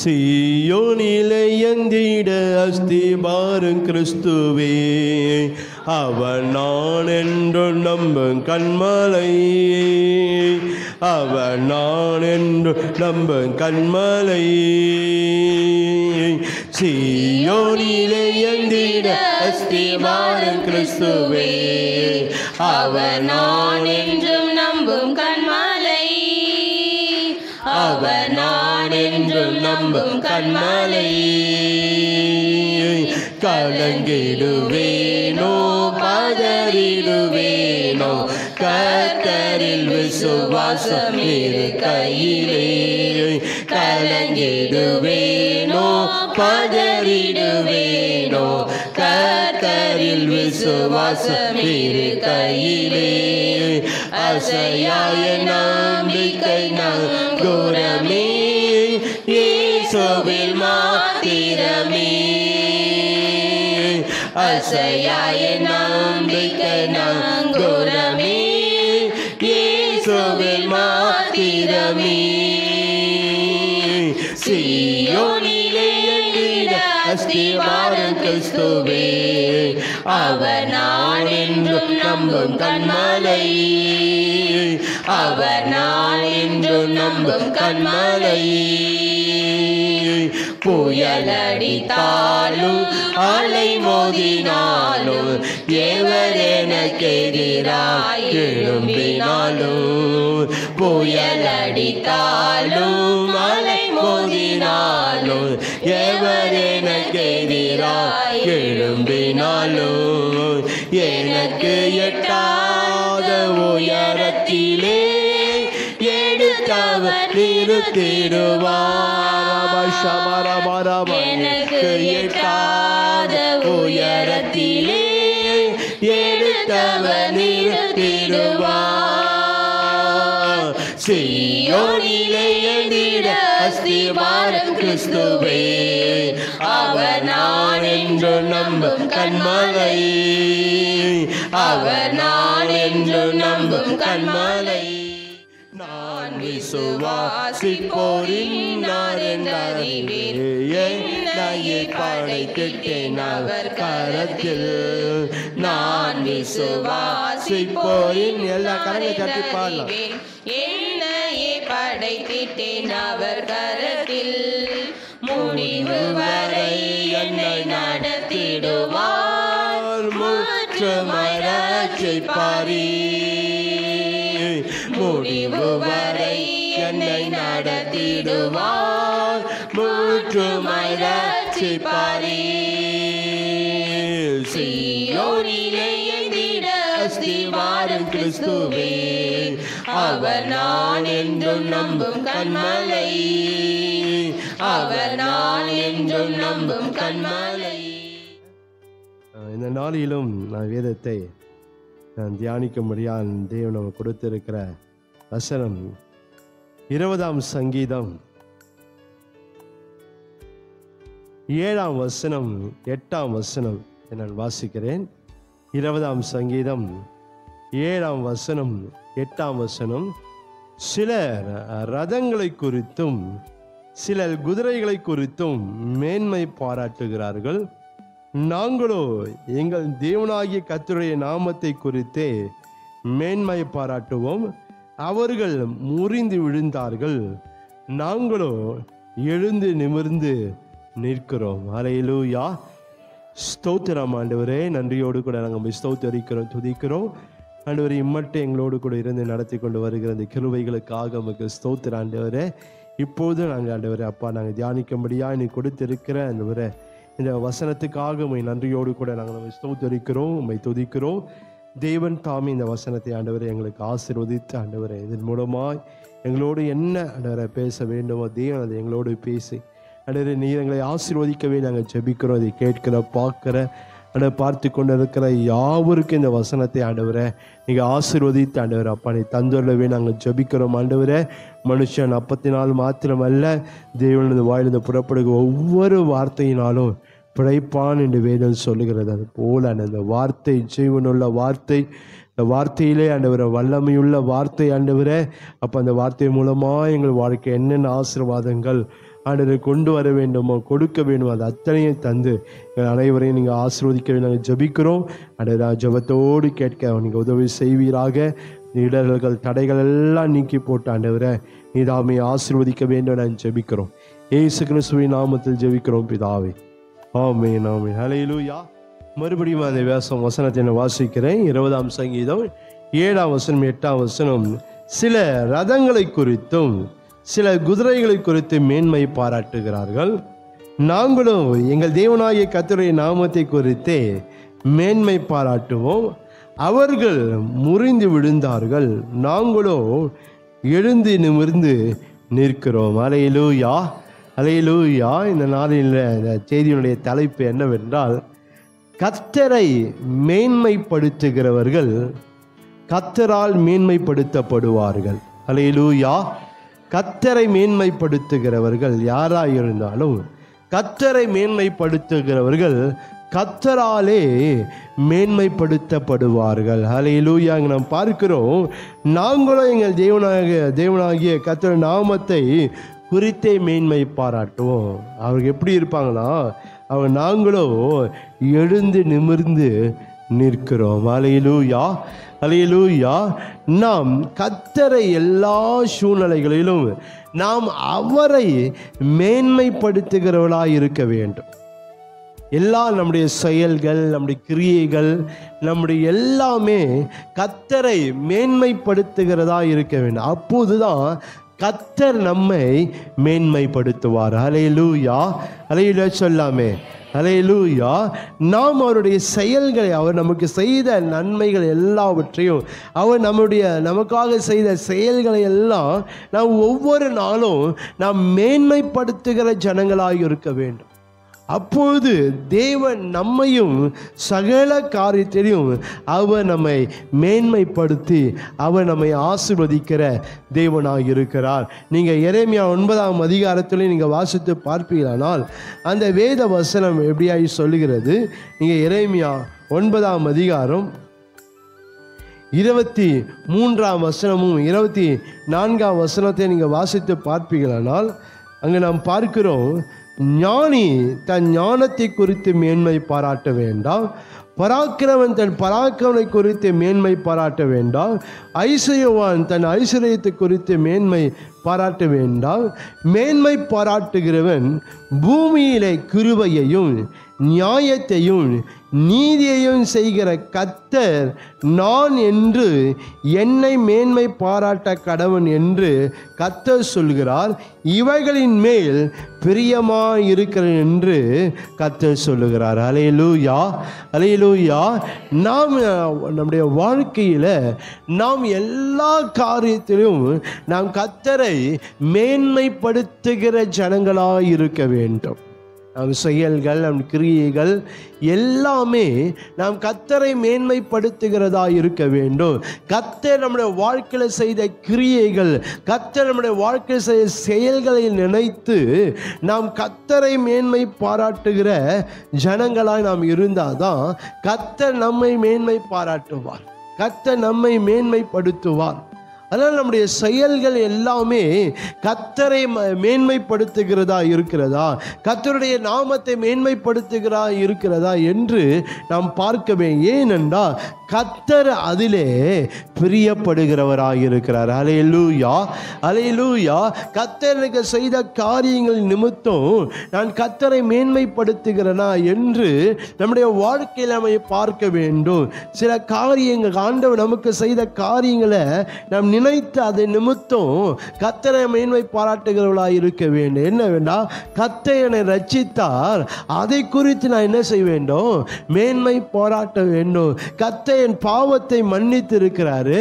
சீயோனிலே எந்திட அஸ்திபாரம் கிறிஸ்துவே, அவர் நான் என்று நம்பும் கண்மலை, அவர் நான் என்று நம்பும் கண்மலை. சீயோனிலே எந்திட அஸ்திபாரம் கிறிஸ்துவே, அவர் நான் என்றும் நம்பும் கண்மலை, அவர் நான் என்றும் நம்பும் கண்மலை. கலங்கிடுவேனோ பதறிடுவேனோ, கர்த்தரில் விசுவாசம் இருக்கையிலே. கலங்கிடுவேனோ பதறிடுவேனோ, கர்த்தரில் விசுவாசம் இருக்கையிலே. அசையாய நம்பிக்கை நங்கூரமே, இயேசுவில் மாத்திரமே. அசையாய நம்பிக்கை நங்கூரமே, இயேசுவில் மாத்திரமே. சீயோனிலே எந்திட அஸ்திபாரம் கிறிஸ்துவே, அவர் நான் என்றும் நம்பும் கண்மலை, அவர் நான் என்றும் நம்பும் கண்மலை. புயலடித்தாலும் அலை மோதினாலும், எவர் எனக்கெதிராய் எழும்பினாலும். புயலடித்தாலும் அலை மோதினாலும், எவர் எனக்கெதிராய் எழும்பினாலும். எனக்கு எட்டாத உயரத்திலே எடுத்தவர் நிறுத்திடுவார். எனக்கு எட்டாத உயரத்திலே எடுத்தவர் நிறுத்திடுவார். சீயோனிலே எந்திட அஸ்திபாரம் கிறிஸ்துவே, அவர் நான் என்று நம்பும் கண்மலை, அவர் நான் என்று நம்பும் கண்மலை. நான் விசுவாசிப்போரின் அறிவேன், என்னையே படைத்திட்டேன் அவர் கரத்தில். நான் விசுவாசிப்போரின் எல்லா கரங்களை தட்டி பாடலாம். என்னையே படைத்திட்டேன் அவர் கரத்தில். முடிவு வரை என்னை நடத்திடுவார், முற்றுமாய் ரட்சிப்பாரே. முடிவு வரை என்னை நடத்திடுவார், முற்றுமாய் ரட்சிப்பாரே. சீயோனிலே எந்திட அஸ்திபாரம் கிறிஸ்துவே, அவர் நான் என்றும் நம்பும் கண்மலை, அவர் நான் என்றும் நம்பும் கண்மலை. இந்த நாளிலும் நான் வேதத்தை நான் தியானிக்கும்படியால் தேவன் நமக்கு கொடுத்திருக்கிற வசனம் 20ஆம் சங்கீதம் 7ஆம் வசனம் 8ஆம் வசனம் நான் வாசிக்கிறேன். 20ஆம் சங்கீதம் 7ஆம் வசனம் 8ஆம் வசனம். சிலர் ரதங்களை குறித்தும் சிலர் குதிரைகளை குறித்தும் மேன்மை பாராட்டுகிறார்கள், நாங்களோ எங்கள் தேவனாகிய கர்த்தருடைய நாமத்தை குறித்தே மேன்மை பாராட்டுவோம். அவர்கள் முறிந்து விழுந்தார்கள், நாங்களோ எழுந்து நிமிர்ந்து நிற்கிறோம். அல்லேலூயா. ஸ்தோத்திரம் ஆண்டவரே. நன்றியோடு கூட நாங்கள் ஸ்தோத்தரிக்கிறோம், துதிக்கிறோம் ஆண்டவரே. இம்மட்டும் எங்களோடு கூட இருந்து நடத்தி கொண்டு வருகிற இந்த கிருபைகளுக்காக நமக்கு ஸ்தோத்திரம் ஆண்டவரே. இப்போது நாங்கள் ஆண்டவரே அப்பா நாங்கள் தியானிக்கும்படியாக நீ கொடுத்திருக்கிற ஆண்டவரே இந்த வசனத்துக்காக உம்மை நன்றியோடு கூட நாங்கள் ஸ்தோத்தரிக்கிறோம், உம்மை துதிக்கிறோம். தேவன் தாமே இந்த வசனத்தை ஆண்டவரை எங்களுக்கு ஆசீர்வதித்து ஆண்டவரை இதன் மூலமாய் எங்களோடு என்ன ஆண்டவரை பேச வேண்டுமோ தேவன் அதை எங்களோடு பேசி ஆண்டவரை நீர் எங்களை ஆசீர்வதிக்கவே நாங்கள் ஜெபிக்கிறோம். இதை கேட்கிற பார்க்கிற ஆண்டவர் பார்த்து கொண்டு இருக்கிற யாவருக்கும் இந்த வசனத்தை ஆண்டவரை நீங்கள் ஆசீர்வதித்து ஆண்டவர் அப்பா நீ தந்துள்ளவே நாங்கள் ஜெபிக்கிறோம். ஆண்டவரை மனுஷன் அப்பத்தினால் மாத்திரமல்ல தேவனது வாயிலிருந்து புறப்படுகிற ஒவ்வொரு வார்த்தையினாலும் பிழைப்பான் என்று வேதம் சொல்லுகிறது. அது போல அந்த வார்த்தை ஜீவனுள்ள வார்த்தை, இந்த வார்த்தையிலே ஆண்டவரை வல்லமையுள்ள வார்த்தை ஆண்டவரே அப்போ அந்த வார்த்தை மூலமாக எங்கள் வாழ்க்கை என்னென்ன ஆசீர்வாதங்கள் ஆண்டவரை கொண்டு வர வேண்டுமோ, கொடுக்க வேண்டுமோ, அது அத்தனையும் தந்து எங்கள் அனைவரையும் நீங்கள் ஆசீர்வதிக்க வேண்டும். நாங்கள் ஜெபிக்கிறோம். ஆண்டவரே, ஜெபத்தோடு கேட்க நீங்கள் உதவி செய்வீராக. இடர்கள் தடைகள் எல்லாம் நீக்கி போட்டு ஆண்டவரே நீதாமே ஆசீர்வதிக்க வேண்டும். நான் ஜெபிக்கிறோம். இயேசு கிறிஸ்துவின் நாமத்தில் ஜெபிக்கிறோம் பிதாவே. ஆமென், ஆமென். ஹல்லேலூயா. மறுபடியும் அந்த வசனத்தை நான் வாசிக்கிறேன். 20ஆம் சங்கீதம் 7ஆம் வசனம் 8ஆம் வசனம். சில ரதங்களை குறித்தும் சில குதிரைகளை குறித்து மேன்மை பாராட்டுகிறார்கள். நாங்களோ எங்கள் தேவனாகிய கர்த்தருடைய நாமத்தை குறித்தே மேன்மை பாராட்டுவோம். அவர்கள் முறிந்து விழுந்தார்கள், நாங்களோ எழுந்து நிமிர்ந்து நிற்கிறோம். அல்லேலூயா, அல்லேலூயா. இந்த நாளில் இந்த செய்தியினுடைய தலைப்பு என்னவென்றால், கர்த்தரை மேன்மைப்படுத்துகிறவர்கள் கர்த்தரால் மேன்மைப்படுத்தப்படுவார்கள். அல்லேலூயா. கர்த்தரை மேன்மைப்படுத்துகிறவர்கள் யாராக இருந்தாலும் கர்த்தரை மேன்மைப்படுத்துகிறவர்கள் கர்த்தராலே மேன்மைப்படுத்தப்படுவார்கள். அல்லேலூயா. நாம் பார்க்கிறோம், நாங்களும் எங்கள் தேவனாகிய கர்த்தர் நாமத்தை குறித்தே மேன்மை பாராட்டுவோம். அவர்கள் எப்படி இருப்பாங்கன்னா, அவங்க நாங்களோ எழுந்து நிமிர்ந்து நிற்கிறோம். அல்லேலூயா, அல்லேலூயா. நாம் கர்த்தரை எல்லா சூழ்நிலைகளிலும் நாம் அவரை மேன்மைப்படுத்துகிறவர்களாக இருக்க வேண்டும். எல்லா நம்முடைய செயல்கள், நம்முடைய கிரியைகள், நம்முடைய எல்லாமே கர்த்தரை மேன்மைப்படுத்துகிறதா இருக்க வேண்டும். அப்போதுதான் கர்த்தர் நம்மை மேன்மைப்படுத்துவார். அல்லேலூயா, அல்லேலூயா சொல்லாமே. அல்லேலூயா. நாம் அவருடைய செயல்களை, அவர் நமக்கு செய்த நன்மைகள் எல்லாவற்றையும், அவர் நமக்காக செய்த செயல்களை எல்லாம் நாம் ஒவ்வொரு நாளும் நாம் மேன்மைப்படுத்துகிற ஜனங்களாக இருக்க வேண்டும். அப்பொழுது தேவன் நம்மையும் சகல காரியத்திலையும் அவர் நம்மை மேன்மைப்படுத்தி அவர் நம்மை ஆசீர்வதிக்கிற தேவனாக இருக்கிறார். நீங்கள் எரேமியா 9ஆம் அதிகாரத்திலே நீங்கள் வாசித்து பார்ப்பீர்களானால் அந்த வேத வசனம் எப்படியாய் சொல்லுகிறது. நீங்கள் எரேமியா 9ஆம் அதிகாரம் 23ஆம் வசனமும் 24ஆம் வசனத்தை நீங்கள் வாசித்து பார்ப்பீர்களானால் அங்கே நாம் பார்க்கிறோம், ஞானி தன் ஞானத்தை குறித்து மேன்மை பாராட்ட வேண்டாம், பராக்கிரமன் தன் பராக்கிரமனை குறித்து மேன்மை பாராட்ட வேண்டாம், ஐஸ்வர்யவான் தன் ஐஸ்வர்யத்தை குறித்து மேன்மை பாராட்ட வேண்டாம். மேன்மை பாராட்டுகிறவன் பூமியிலே கிருபையையும் நியாயத்தையும் நீதியையும் செய்கிற கர்த்தர் நான் என்று என்னை மேன்மை பாராட்ட கடவன் என்று கர்த்தர் சொல்கிறார். இவைகளின் மேல் பிரியமாய் இருக்கிறேன் என்று கர்த்தர் சொல்லுகிறார். அல்லேலூயா, அல்லேலூயா. நாம் நம்முடைய வாழ்க்கையில் நாம் எல்லா காரியத்திலும் நாம் கர்த்தரை மேன்மைப்படுத்துகிற ஜனங்களாக இருக்க வேண்டும். நம் செயல்கள், நம் கிரியைகள் எல்லாமே நாம் கர்த்தரை மேன்மைப்படுத்துகிறதா இருக்க வேண்டும். கர்த்தர் நம்முடைய வாழ்க்கையில் செய்த கிரியைகள், கர்த்தர் நம்முடைய வாழ்க்கையில் செய்த செயல்களை நினைத்து நாம் கர்த்தரை மேன்மை பாராட்டுகிற ஜனங்களாய் நாம் இருந்தாதான் கர்த்தர் நம்மை மேன்மை பாராட்டுவார், கர்த்தர் நம்மை மேன்மைப்படுத்துவார். அதனால் நம்முடைய செயல்கள் எல்லாமே கர்த்தரை மேன்மைப்படுத்துகிறதா இருக்கிறதா, கர்த்தருடைய நாமத்தை மேன்மைப்படுத்துகிறதா இருக்கிறதா என்று நாம் பார்க்கவே. ஏனென்றால் கர்த்தர் அதிலே பிரியப்படுகிறவராக இருக்கிறார். அல்லேலூயா, அல்லேலூயா. கர்த்தருக்கு செய்த காரியங்கள் நிமித்தம் நான் கர்த்தரை மேன்மைப்படுத்துகிறேனா என்று நம்முடைய வாழ்க்கையில் நம்ம பார்க்க வேண்டும். சில காரியங்கள், ஆண்டவர் நமக்கு செய்த காரியங்களை நாம் நினைத்து அதை நிமித்தம் கர்த்தரை மேன்மை பாராட்டுகிறவர்களாக இருக்க வேண்டும். என்ன வேண்டாம், கர்த்தர் என்னை ரட்சித்தார், அதை குறித்து நான் என்ன செய்ய வேண்டும், மேன்மை பாராட்ட வேண்டும். கர்த்தர் என் பாவத்தை மன்னித்து இருக்கிறாரு,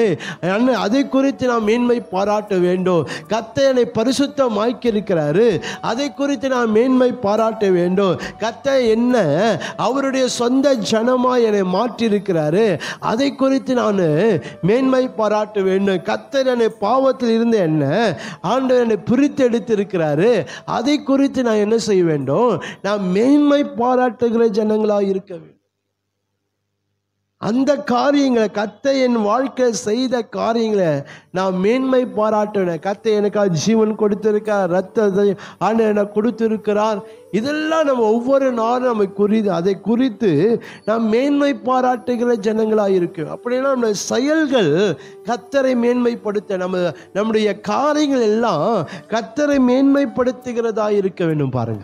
அதை குறித்து நான் மேன்மை பாராட்ட வேண்டும். கர்த்தர் என்னை பரிசுத்தமாக்கி இருக்கிறாரு, அதை குறித்து நான் மேன்மை பாராட்ட வேண்டும். கர்த்தர் என்ன அவருடைய சொந்த ஜனமாய் என்னை மாற்றி இருக்கிறாரு, அதை குறித்து நான் மேன்மை பாராட்ட வேண்டும். கர்த்தர் என்னை பாவத்தில் இருந்து என்ன ஆண்டவர் என்னை பிரித்து எடுத்திருக்கிறாரு, அதை குறித்து நான் என்ன செய்ய வேண்டும், நான் மேன்மை பாராட்டுகிற ஜனங்களாக இருக்க வேண்டும். அந்த காரியங்களை கர்த்தர் என் வாழ்க்கை செய்த காரியங்களை நான் மேன்மை பாராட்டுவேன். கர்த்தர் எனக்காக ஜீவன் கொடுத்திருக்கார், ரத்தத்தை ஆண்டவர் எனக்கு கொடுத்திருக்கிறார். இதெல்லாம் நம்ம ஒவ்வொரு நாளும் நம்ம அதை குறித்து நாம் மேன்மை பாராட்டுகிற ஜனங்களாக இருக்கு. அப்படின்னா நம்ம செயல்கள் கர்த்தரை மேன்மைப்படுத்த நம்முடைய காரியங்கள் எல்லாம் கர்த்தரை மேன்மைப்படுத்துகிறதா இருக்க வேண்டும். பாருங்க,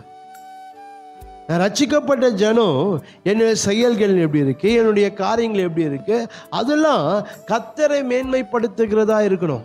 நான் ரட்சிக்கப்பட்ட ஜனம், என்னுடைய செயல்கள் எப்படி இருக்கு, என்னுடைய காரியங்கள் எப்படி இருக்கு, அதெல்லாம் கர்த்தரை மேன்மைப்படுத்துகிறதா இருக்கணும்.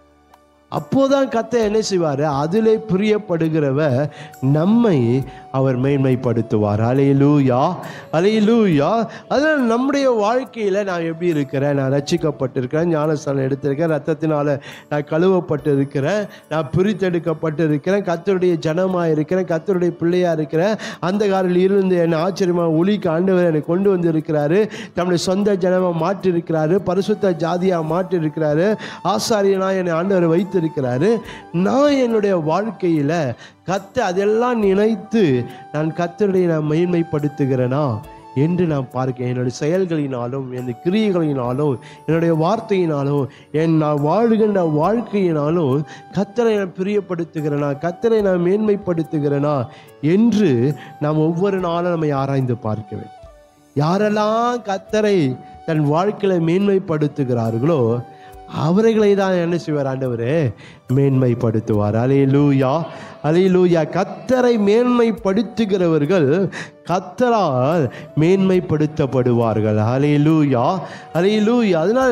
அப்போதான் கர்த்தர் என்ன செய்வார்? அதிலே பிரியப்படுகிறவ நம்மை அவர் மேன்மைப்படுத்துவார். அல்லேலூயா, அல்லேலூயா. அதனால் நம்முடைய வாழ்க்கையில் நான் எப்படி இருக்கிறேன்? நான் ரட்சிக்கப்பட்டிருக்கிறேன், ஞானஸ்தானம் எடுத்திருக்கேன், ரத்தத்தினால நான் கழுவப்பட்டு இருக்கிறேன், நான் பிரித்தெடுக்கப்பட்டு இருக்கிறேன், கர்த்தருடைய ஜனமாக இருக்கிறேன், கர்த்தருடைய பிள்ளையாக இருக்கிறேன். அந்த காரில் இருந்து என்னை ஆச்சரியமாக ஒளிக்கு ஆண்டவர் என்னை கொண்டு வந்து இருக்கிறாரு, தம்முடைய சொந்த ஜனமாக மாற்றிருக்கிறாரு, பரிசுத்த ஜாதியாக மாற்றிருக்கிறாரு, ஆசாரியனாக என்னை ஆண்டவர் வைத்திருக்கிறாரு. நான் என்னுடைய வாழ்க்கையில் அதெல்லாம் நினைத்து நான் கர்த்தருடைய நான் மேன்மைப்படுத்துகிறேனா என்று நான் பார்க்கிறேன். என்னுடைய செயல்களினாலும், என்னுடைய கிரியைகளினாலும், என்னுடைய வார்த்தையினாலும், நான் வாழ்கின்ற வாழ்க்கையினாலும் கர்த்தரை நான் பிரியப்படுத்துகிறேனா, கர்த்தரை நான் மேன்மைப்படுத்துகிறேனா என்று நாம் ஒவ்வொரு நாளும் நம்மை ஆராய்ந்து பார்க்க வேண்டும். யாரெல்லாம் கர்த்தரை தன் வாழ்க்கையில மேன்மைப்படுத்துகிறார்களோ அவர்களை தான் என்ன செய்வார்? ஆண்டவரே மேன்மைப்படுத்துவார். அல்லேலூயா, அல்லேலூயா. கர்த்தரை மேன்மைப்படுத்துகிறவர்கள் கர்த்தரால் மேன்மைப்படுத்தப்படுவார்கள். அல்லேலூயா, அல்லேலூயா. அதனால்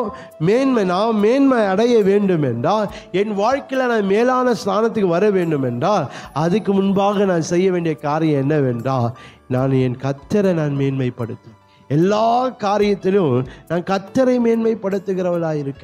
நான் மேன்மை அடைய வேண்டும் என்றால், என் வாழ்க்கையில் நான் மேலான ஸ்தானத்துக்கு வர வேண்டும் என்றால், அதுக்கு முன்பாக நான் செய்ய வேண்டிய காரியம் என்னவென்றால், நான் என் கர்த்தரை நான் மேன்மைப்படுத்துவேன். எல்லா காரியத்திலும் நான் கர்த்தரை மேன்மைப்படுத்துகிறவளாக இருக்க.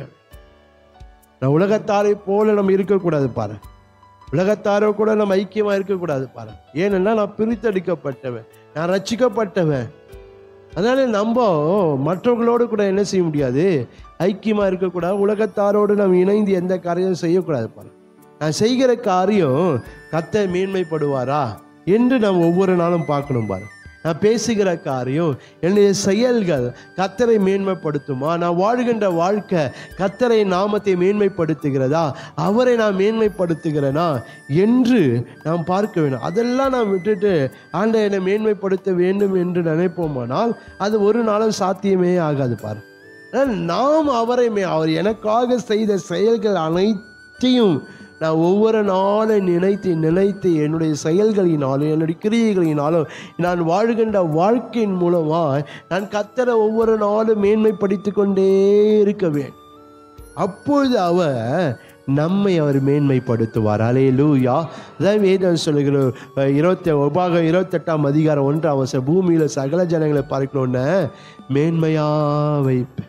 நான் உலகத்தாரை போல நம்ம இருக்கக்கூடாது பாரு. உலகத்தாரோ கூட நம்ம ஐக்கியமா இருக்கக்கூடாது பாரு. ஏனென்னா நான் பிரித்தெடுக்கப்பட்டவன், நான் ரட்சிக்கப்பட்டவன். அதனால நம்ம மற்றவர்களோடு கூட என்ன செய்ய முடியாது? ஐக்கியமா இருக்கக்கூடாது. உலகத்தாரோடு நம்ம இணைந்து எந்த காரியமும் செய்யக்கூடாது பாரு. நான் செய்கிற காரியம் கர்த்தர் மேன்மைப்படுவாரா என்று நாம் ஒவ்வொரு நாளும் பார்க்கணும் பாரு. நான் பேசுகிற காரியம், என்னுடைய செயல்கள் கர்த்தரை மேன்மைப்படுத்துமா? நான் வாழ்கின்ற வாழ்க்கை கர்த்தரை நாமத்தை மேன்மைப்படுத்துகிறதா, அவரை நான் மேன்மைப்படுத்துகிறேனா என்று நாம் பார்க்க வேண்டும். அதெல்லாம் நான் விட்டுட்டு ஆண்டவரை என்னை மேன்மைப்படுத்த வேண்டும் என்று நினைப்போமானால் அது ஒரு நாளும் சாத்தியமே ஆகாது பாரு. நாம் அவர் எனக்காக செய்த செயல்கள் அனைத்தையும் நான் ஒவ்வொரு நாளும் நினைத்து என்னுடைய செயல்களினாலும், என்னுடைய கிரியைகளினாலும், நான் வாழ்கின்ற வாழ்க்கையின் மூலமாக நான் கர்த்தரை ஒவ்வொரு நாளும் மேன்மைப்படுத்தி கொண்டே இருக்க வேண்டும். அப்பொழுது அவர் மேன்மைப்படுத்துவார். அல்லேலூயா. அதான் வேதம் சொல்லுகிற 28ஆம் அதிகாரம் 1ஆம் வசனம், பூமியில் சகல ஜனங்களை பார்க்கணுன்னு மேன்மையாக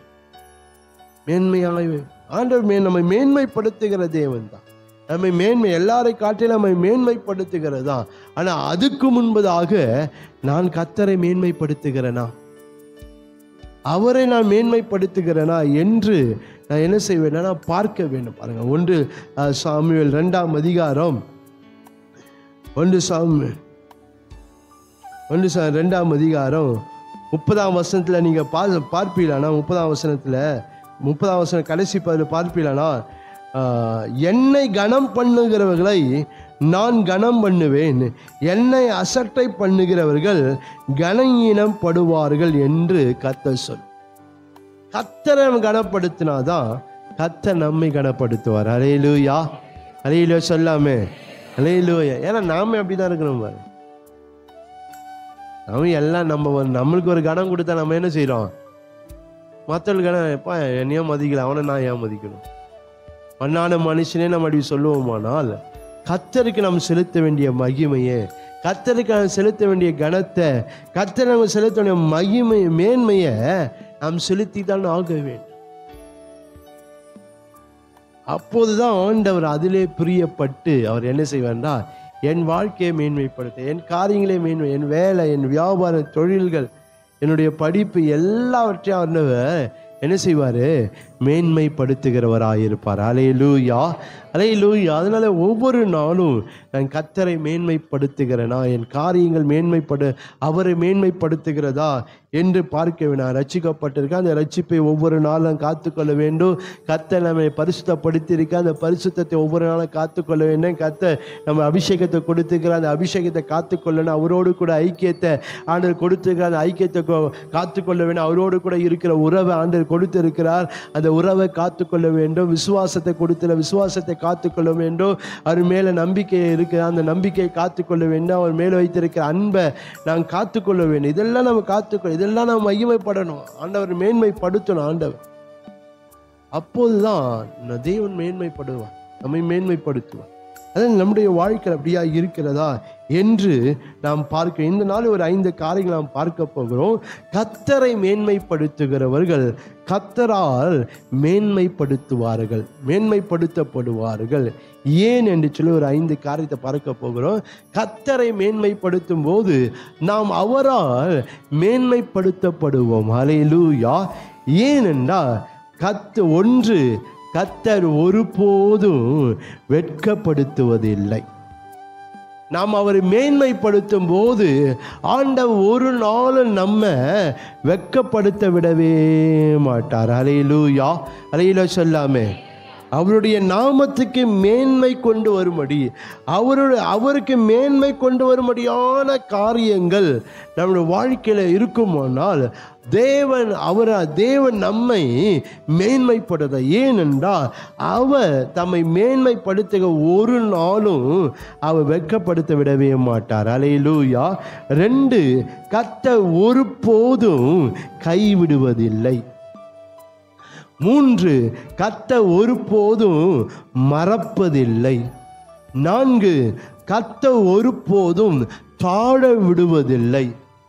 ஆண்டவர் நம்மை மேன்மைப்படுத்துகிற தேவன் தான். நம்மை எல்லாரை காட்டிலும் நம்மை மேன்மைப்படுத்துகிறதா. ஆனால் அதுக்கு முன்பதாக நான் கர்த்தரை மேன்மைப்படுத்துகிறேனா, அவரை நான் மேன்மைப்படுத்துகிறேனா என்று நான் என்ன செய்வேன்? நான் பார்க்க வேண்டும். பாருங்க, 1 சாமுவேல் 2ஆம் அதிகாரம் 1 சாமுவேல் 2ஆம் அதிகாரம் 30ஆம் வசனத்தில் நீங்கள் பார்ப்பீங்களா? 30ஆம் வசனம் கடைசி பார்ப்பீங்களா? என்னை கனம் பண்ணுகிறவர்களை நான் கனம் பண்ணுவேன், என்னை அசட்டை பண்ணுகிறவர்கள் கனஈனம் படுவார்கள் என்று கர்த்தர் சொல். கர்த்தரை கனப்படுத்தினாதான் கர்த்தர் நம்மை கனப்படுத்துவார். அல்லேலூயா, அல்லேலூயா சொல்லாமே, அல்லேலூயா. ஏன்னா நாம அப்படிதான் இருக்கிறோம் பாரு. நம்ம எல்லாம் நம்மளுக்கு ஒரு கனம் கொடுத்தா நம்ம என்ன செய்யறோம்? மற்றவர்கள் கனம், எப்பா என்னையும் மதிக்கல, அவனை நான் ஏன் மதிக்கணும்? மண்ணான மனுஷனே நம்ம அப்படி சொல்லுவோமானால், கர்த்தருக்கு நாம் செலுத்த வேண்டிய மகிமையை, கர்த்தருக்கு நாம் செலுத்த வேண்டிய கனத்தை, கர்த்தர் நம்ம செலுத்த வேண்டிய மேன்மையை நாம் செலுத்தி தான் ஆக வேண்டும். அப்போதுதான் ஆண்டவர் அதிலே பிரியப்பட்டு அவர் என்ன செய்வார்னா, என் வாழ்க்கையை மேன்மைப்படுத்த, என் காரியங்களை என் வேலை, என் வியாபார தொழில்கள், என்னுடைய படிப்பு எல்லாவற்றையும் அவர் என்ன செய்வார்? மேன்மைப்படுத்துகிறவராயிருப்பார். அல்லேலூயா, அல்லேலூயா. அதனால ஒவ்வொரு நாளும் நான் கர்த்தரை மேன்மைப்படுத்துகிறேனா, என் காரியங்கள் அவரை மேன்மைப்படுத்துகிறதா என்று பார்க்க நான் ரட்சிக்கப்பட்டிருக்கேன். அந்த ரட்சிப்பை ஒவ்வொரு நாளும் காத்துக்கொள்ள வேண்டும். கர்த்தர் நம்மை பரிசுத்தப்படுத்தியிருக்க, அந்த பரிசுத்தத்தை ஒவ்வொரு நாளும் காத்துக்கொள்ள வேண்டும். கர்த்தர் நம்ம அபிஷேகத்தை கொடுத்துக்கிற, அந்த அபிஷேகத்தை காத்துக்கொள்ளணும். அவரோடு கூட ஐக்கியத்தை ஆண்டவர் கொடுத்துருக்கிற, அந்த ஐக்கியத்தை காத்துக்கொள்ள வேண்டும். அவரோடு கூட இருக்கிற உறவை ஆண்டவர் கொடுத்திருக்கிறார், அந்த உறவை காத்துக்கொள்ள வேண்டும். விசுவாசத்தை கொடுத்துற விசுவாசத்தை காத்துக்கொள்ள வேண்டும். அவர் மேலே நம்பிக்கை இருக்கிற, அந்த நம்பிக்கையை காத்துக்கொள்ள வேண்டும். அவர் மேலே வைத்திருக்கிற அன்பை நாம் காத்துக்கொள்ள வேண்டும். இதெல்லாம் நம்ம காத்துக்கொள்ள, இதெல்லாம் நாம் மகிமைப்படணும், ஆண்டவர் மேன்மைப்படுத்தணும். ஆண்டவர் அப்போதுதான் தேவன் மேன்மைப்படுவார், நம்மை மேன்மைப்படுத்துவார். அதான் நம்முடைய வாழ்க்கை அப்படியா இருக்கிறதா என்று நாம் பார்க்க இந்த நாள் ஒரு 5 காரியங்கள் நாம் பார்க்க போகிறோம். கர்த்தரை மேன்மைப்படுத்துகிறவர்கள் கர்த்தரால் மேன்மைப்படுத்தப்படுவார்கள். ஏன் என்று சொல்லி ஒரு 5 காரியத்தை பார்க்க போகிறோம். கர்த்தரை மேன்மைப்படுத்தும் போது நாம் அவரால் மேன்மைப்படுத்தப்படுவோம். அல்லேலூயா. ஏனென்றால் கர்த்தர் ஒருபோதும் வெட்கப்படுத்துவதில்லை. நாம் அவரை மேன்மைப்படுத்தும் போது ஆண்டவர் ஒரு நாளும் நம்ம வெட்கப்படுத்த விடவே மாட்டார். அல்லேலூயா, அல்லேலூயா சொல்லாமே. அவருடைய நாமத்துக்கு மேன்மை கொண்டு வரும்படி, அவருக்கு மேன்மை கொண்டு வரும்படியான காரியங்கள் நம்முடைய வாழ்க்கையில் இருக்குமானால் தேவன் நம்மை மேன்மைப்படுத்த. ஏனென்றால் அவர் தம்மை மேன்மைப்படுத்துக ஒரு நாளும் அவர் வெட்கப்படுத்த விடவே மாட்டார். அல்லேலூயா. 2, கர்த்தர் ஒருபோதும் கைவிடுவதில்லை. 3, கர்த்தர் ஒருபோதும் மறப்பதில்லை. 4, கர்த்தர் ஒருபோதும் தாழ விடுவதில்லை.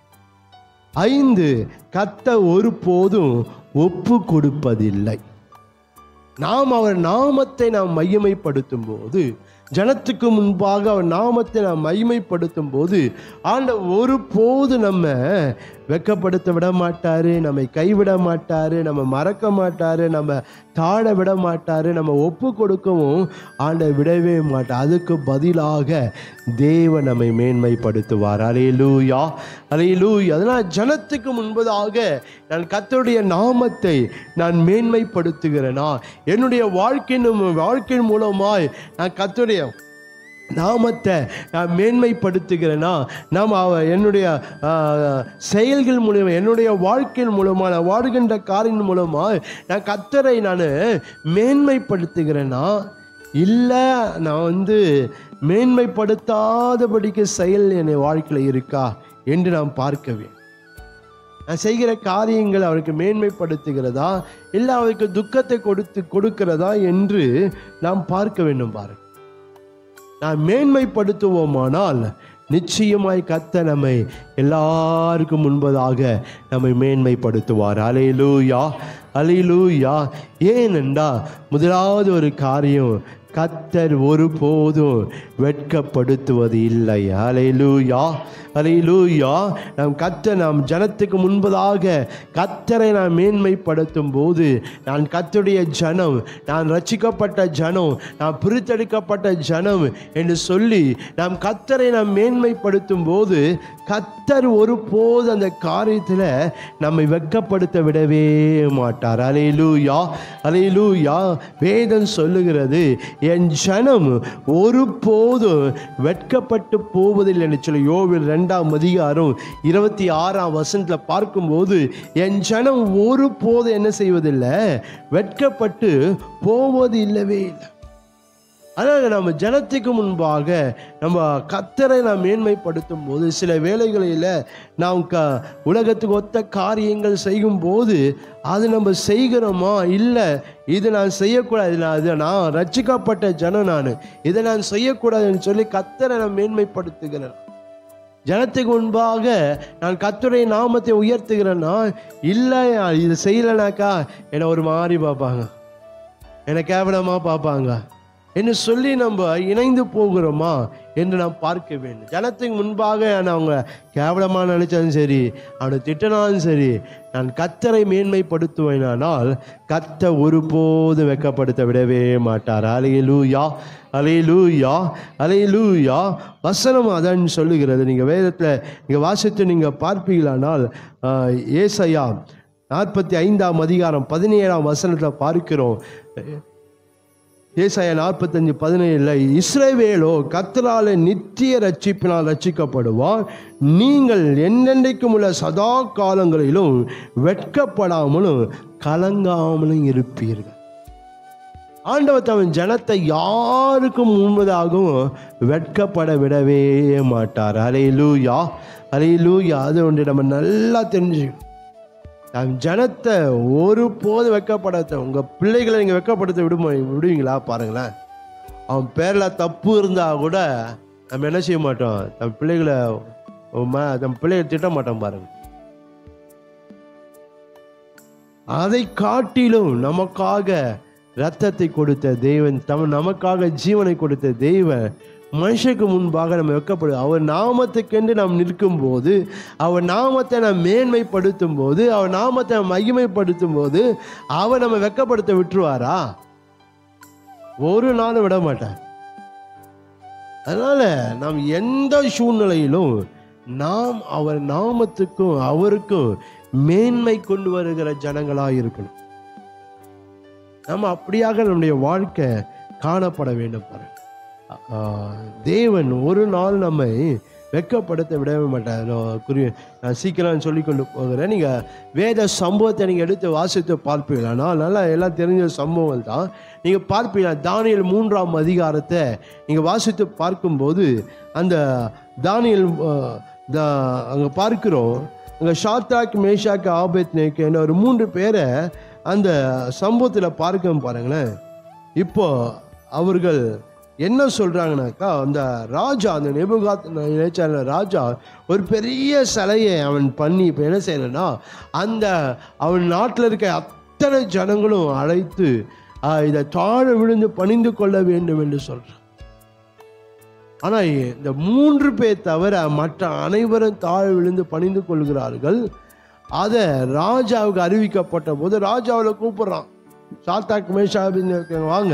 5, கர்த்தர் ஒருபோதும் ஒப்பு கொடுப்பதில்லை. நாம் அவர் நாமத்தை நாம் மகிமைப்படுத்தும் போது, ஜனத்துக்கு முன்பாக அவர் நாமத்தை நாம் மகிமைப்படுத்தும் போது ஆண்டவர் ஒருபோது நம்ம வெட்கப்படுத்த விட மாட்டாரு, நம்மை கைவிட மாட்டாரு, நம்ம மறக்க மாட்டாரு, நம்ம தாழ விட மாட்டாரு, நம்ம ஒப்பு கொடுக்கவும் ஆண்டவர் விடவே மாட்டார். அதுக்கு பதிலாக தேவன் நம்மை மேன்மைப்படுத்துவார். அல்லேலூயா, அல்லேலூயா. அதனால் ஜனத்துக்கு முன்பதாக நான் கர்த்தருடைய நாமத்தை நான் மேன்மைப்படுத்துகிறேனா, என்னுடைய வாழ்க்கையின் மூலமாய் நான் கர்த்தருடைய நாமத்தை நான் மேன்மைப்படுத்துகிறேனா, நாம் என்னுடைய செயல்கள் மூலமாக, என்னுடைய வாழ்க்கையின் மூலமாக, நான் வாழ்கின்ற காரின் மூலமாக நான் கர்த்தரை நான் மேன்மைப்படுத்துகிறேனா, இல்லை நான் மேன்மைப்படுத்தாதபடிக்கு செயல் என் வாழ்க்கையில் இருக்கா என்று நாம் பார்க்கவே. நான் செய்கிற காரியங்கள் அவருக்கு மேன்மைப்படுத்துகிறதா, இல்லை அவருக்கு துக்கத்தை கொடுக்கிறதா என்று நாம் பார்க்க வேண்டும். பாருங்கள், நான் மேன்மைப்படுத்துவோமானால் நிச்சயமாய் கர்த்தர் நம்மை எல்லாருக்கும் முன்பதாக நம்மை மேன்மைப்படுத்துவார். அல்லேலூயா, அல்லேலூயா. ஏனென்றால் முதலாவது ஒரு காரியம், கர்த்தர் ஒருபோதும் வெட்கப்படுத்துவது இல்லை. அல்லேலூயா, அல்லேலூயா. நாம் ஜனத்துக்கு முன்பதாக கர்த்தரை நான் மேன்மைப்படுத்தும் போது, நான் கர்த்தருடைய ஜனம், நான் ரட்சிக்கப்பட்ட ஜனம், நான் பிரித்தெடுக்கப்பட்ட ஜனம் என்று சொல்லி நாம் கர்த்தரை நாம் மேன்மைப்படுத்தும் போது கர்த்தர் ஒருபோது அந்த காரியத்தில் நம்மை வெட்கப்படுத்த விடவே மாட்டார். அல்லேலூயா, அல்லேலூயா. வேதம் சொல்லுகிறது, என் ஜனம் ஒருபோதும் வெட்கப்பட்டு போவதில்லை என்று சொல்லி யோவேல் 2ஆம் அதிகாரம் 26ஆம் வசனத்தில் பார்க்கும்போது, என் ஜனம் ஒருபோதும் என்ன செய்வதில்லை, வெட்கப்பட்டு போவது இல்லவே இல்லை. அதனால் நம்ம ஜனத்துக்கு முன்பாக நம்ம கர்த்தரை நாம் மேன்மைப்படுத்தும் போது, சில வேளைகளில் நாம் உலகத்துக்கு ஒத்த காரியங்கள் செய்யும் போது அது நம்ம செய்கிறோமா, இல்லை இது நான் செய்யக்கூடாது, நான் ரட்சிக்கப்பட்ட ஜனம், இதை நான் செய்யக்கூடாதுன்னு சொல்லி கர்த்தரை நான் மேன்மைப்படுத்துகிறேன். ஜனத்துக்கு முன்பாக நான் கர்த்தருடைய நாமத்தை உயர்த்துகிறேன்னா, இல்லை இது செய்யலைனாக்கா என்னை ஒரு மாதிரி பார்ப்பாங்க, என்னை கேவலமாக பார்ப்பாங்க, என்று சொல்லி நம்ம இணைந்து போகிறோமா என்று நாம் பார்க்க வேண்டும். ஜனத்துக்கு முன்பாக அவங்க கேவலமாக நினைச்சாலும் சரி, அவனை திட்டினாலும் சரி, நான் கர்த்தரை மேன்மைப்படுத்துவேனானால் கர்த்தர் ஒருபோது வெட்கப்படுத்த விடவே மாட்டார். அல்லேலூயா, அல்லேலூயா, அல்லேலூயா. வசனம் அதான் சொல்லுகிறது. நீங்கள் வேதத்தில் நீங்கள் வாசித்து நீங்கள் பார்ப்பீங்களானால் ஏசாயா 45ஆம் அதிகாரம் 17ஆம் வசனத்தில் பார்க்கிறோம். ஏசாயா 45:17 இஸ்ரவேலோ கர்த்தராலே நித்திய ரட்சிப்பினால் ரட்சிக்கப்படுவார், நீங்கள் என்னென்றைக்கும் உள்ள சதா காலங்களிலும் வெட்கப்படாமலும் கலங்காமலும் இருப்பீர்கள். ஆண்டவர் தம் ஜனத்தை யாருக்கும் முன்பதாகவும் வெட்கப்பட விடவே மாட்டார். அல்லேலூயா, அல்லேலூயா. அது ஒன்று நம்ம நல்லா தெரிஞ்சுக்கணும். நம் ஜனத்தை ஒருபோது வெட்கப்படுத்த, உங்கள் பிள்ளைகளை நீங்கள் வெட்கப்படுத்த விடுவீங்களா? பாருங்களேன். அவன் பேரில் தப்பு இருந்தால் கூட நம்ம என்ன செய்ய மாட்டோம், தம் பிள்ளைகளை திட்ட மாட்டோம். பாருங்க, அதை காட்டிலும் நமக்காக இரத்தத்தை கொடுத்த தேவன், நமக்காக ஜீவனை கொடுத்த தேவன் மனுஷனுக்கு முன்பாக நம்ம வெட்கப்படு, அவர் நாமத்துக்கென்று நாம் நிற்கும் போது, அவர் நாமத்தை நாம் மேன்மைப்படுத்தும் போது, அவர் நாமத்தை மகிமைப்படுத்தும் போது அவர் நம்ம வெட்கப்படுத்த விட்டுருவாரா? ஒரு நாளும் விட மாட்டார். அதனால நாம் எந்த சூழ்நிலையிலும் நாம் அவர் நாமத்துக்கும் அவருக்கும் மேன்மை கொண்டு வருகிற ஜனங்களாக இருக்கணும். நம்ம அப்படியாக நம்முடைய வாழ்க்கை காணப்பட வேண்டும். பாருங்க, தேவன் ஒரு நாள் நம்மை வெட்கப்படுத்த விடவே மாட்டார். நான் சீக்கிரம் சொல்லி கொண்டு போகிறேன். நீங்கள் வேத சம்பவத்தை நீங்கள் எடுத்து வாசித்து பார்ப்பீங்களா? நல்லா எல்லாம் தெரிஞ்ச சம்பவம் தான். நீங்கள் பார்ப்பீங்களா, தானியேல் 3ஆம் அதிகாரத்தை நீங்கள் வாசித்து பார்க்கும்போது அந்த தானியேல் அங்கே பார்க்கிறோம். அங்கே ஷாத்ராக், மேஷாக், ஆபேத்நேகோ என்ற ஒரு 3 பேரை அந்த சம்பவத்தில் பார்க்க பாருங்களேன். இப்போ அவர்கள் என்ன சொல்றாங்கனாக்கா, அந்த ராஜா, அந்த நேபுகாத்நேச்சார் ராஜா ஒரு பெரிய சிலையை அவன் பண்ணி இப்போ என்ன செய்யறனா, அந்த அவன் நாட்டில் இருக்க அத்தனை ஜனங்களும் அழைத்து இதை தாழ விழுந்து பணிந்து கொள்ள வேண்டும் என்று சொல்றான். ஆனால் இந்த 3 பேர் தவிர மற்ற அனைவரும் தாழ விழுந்து பணிந்து கொள்கிறார்கள். அதை ராஜாவுக்கு அறிவிக்கப்பட்ட போது ராஜாவில் கூப்பிடுறான். சாத்ராக், மேஷாக், வாங்க,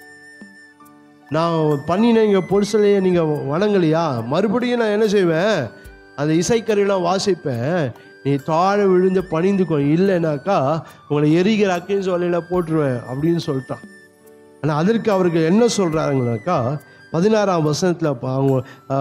நான் பண்ணினேன் இங்கே பொருசலையே நீங்கள் வணங்கலையா? மறுபடியும் நான் என்ன செய்வேன், அந்த இசைக்கருவிலாம் வாசிப்பேன், நீ தாழ விழுந்து பணிந்துக்கோ, இல்லைனாக்கா உங்களை எரிகிற அக்கின்னு சொல்லையில் போட்டுருவேன் அப்படின்னு சொல்லிட்டான். ஆனால் அதற்கு அவர்கள் என்ன சொல்கிறாங்கனாக்கா, 16ஆம் வசனத்தில் அவங்க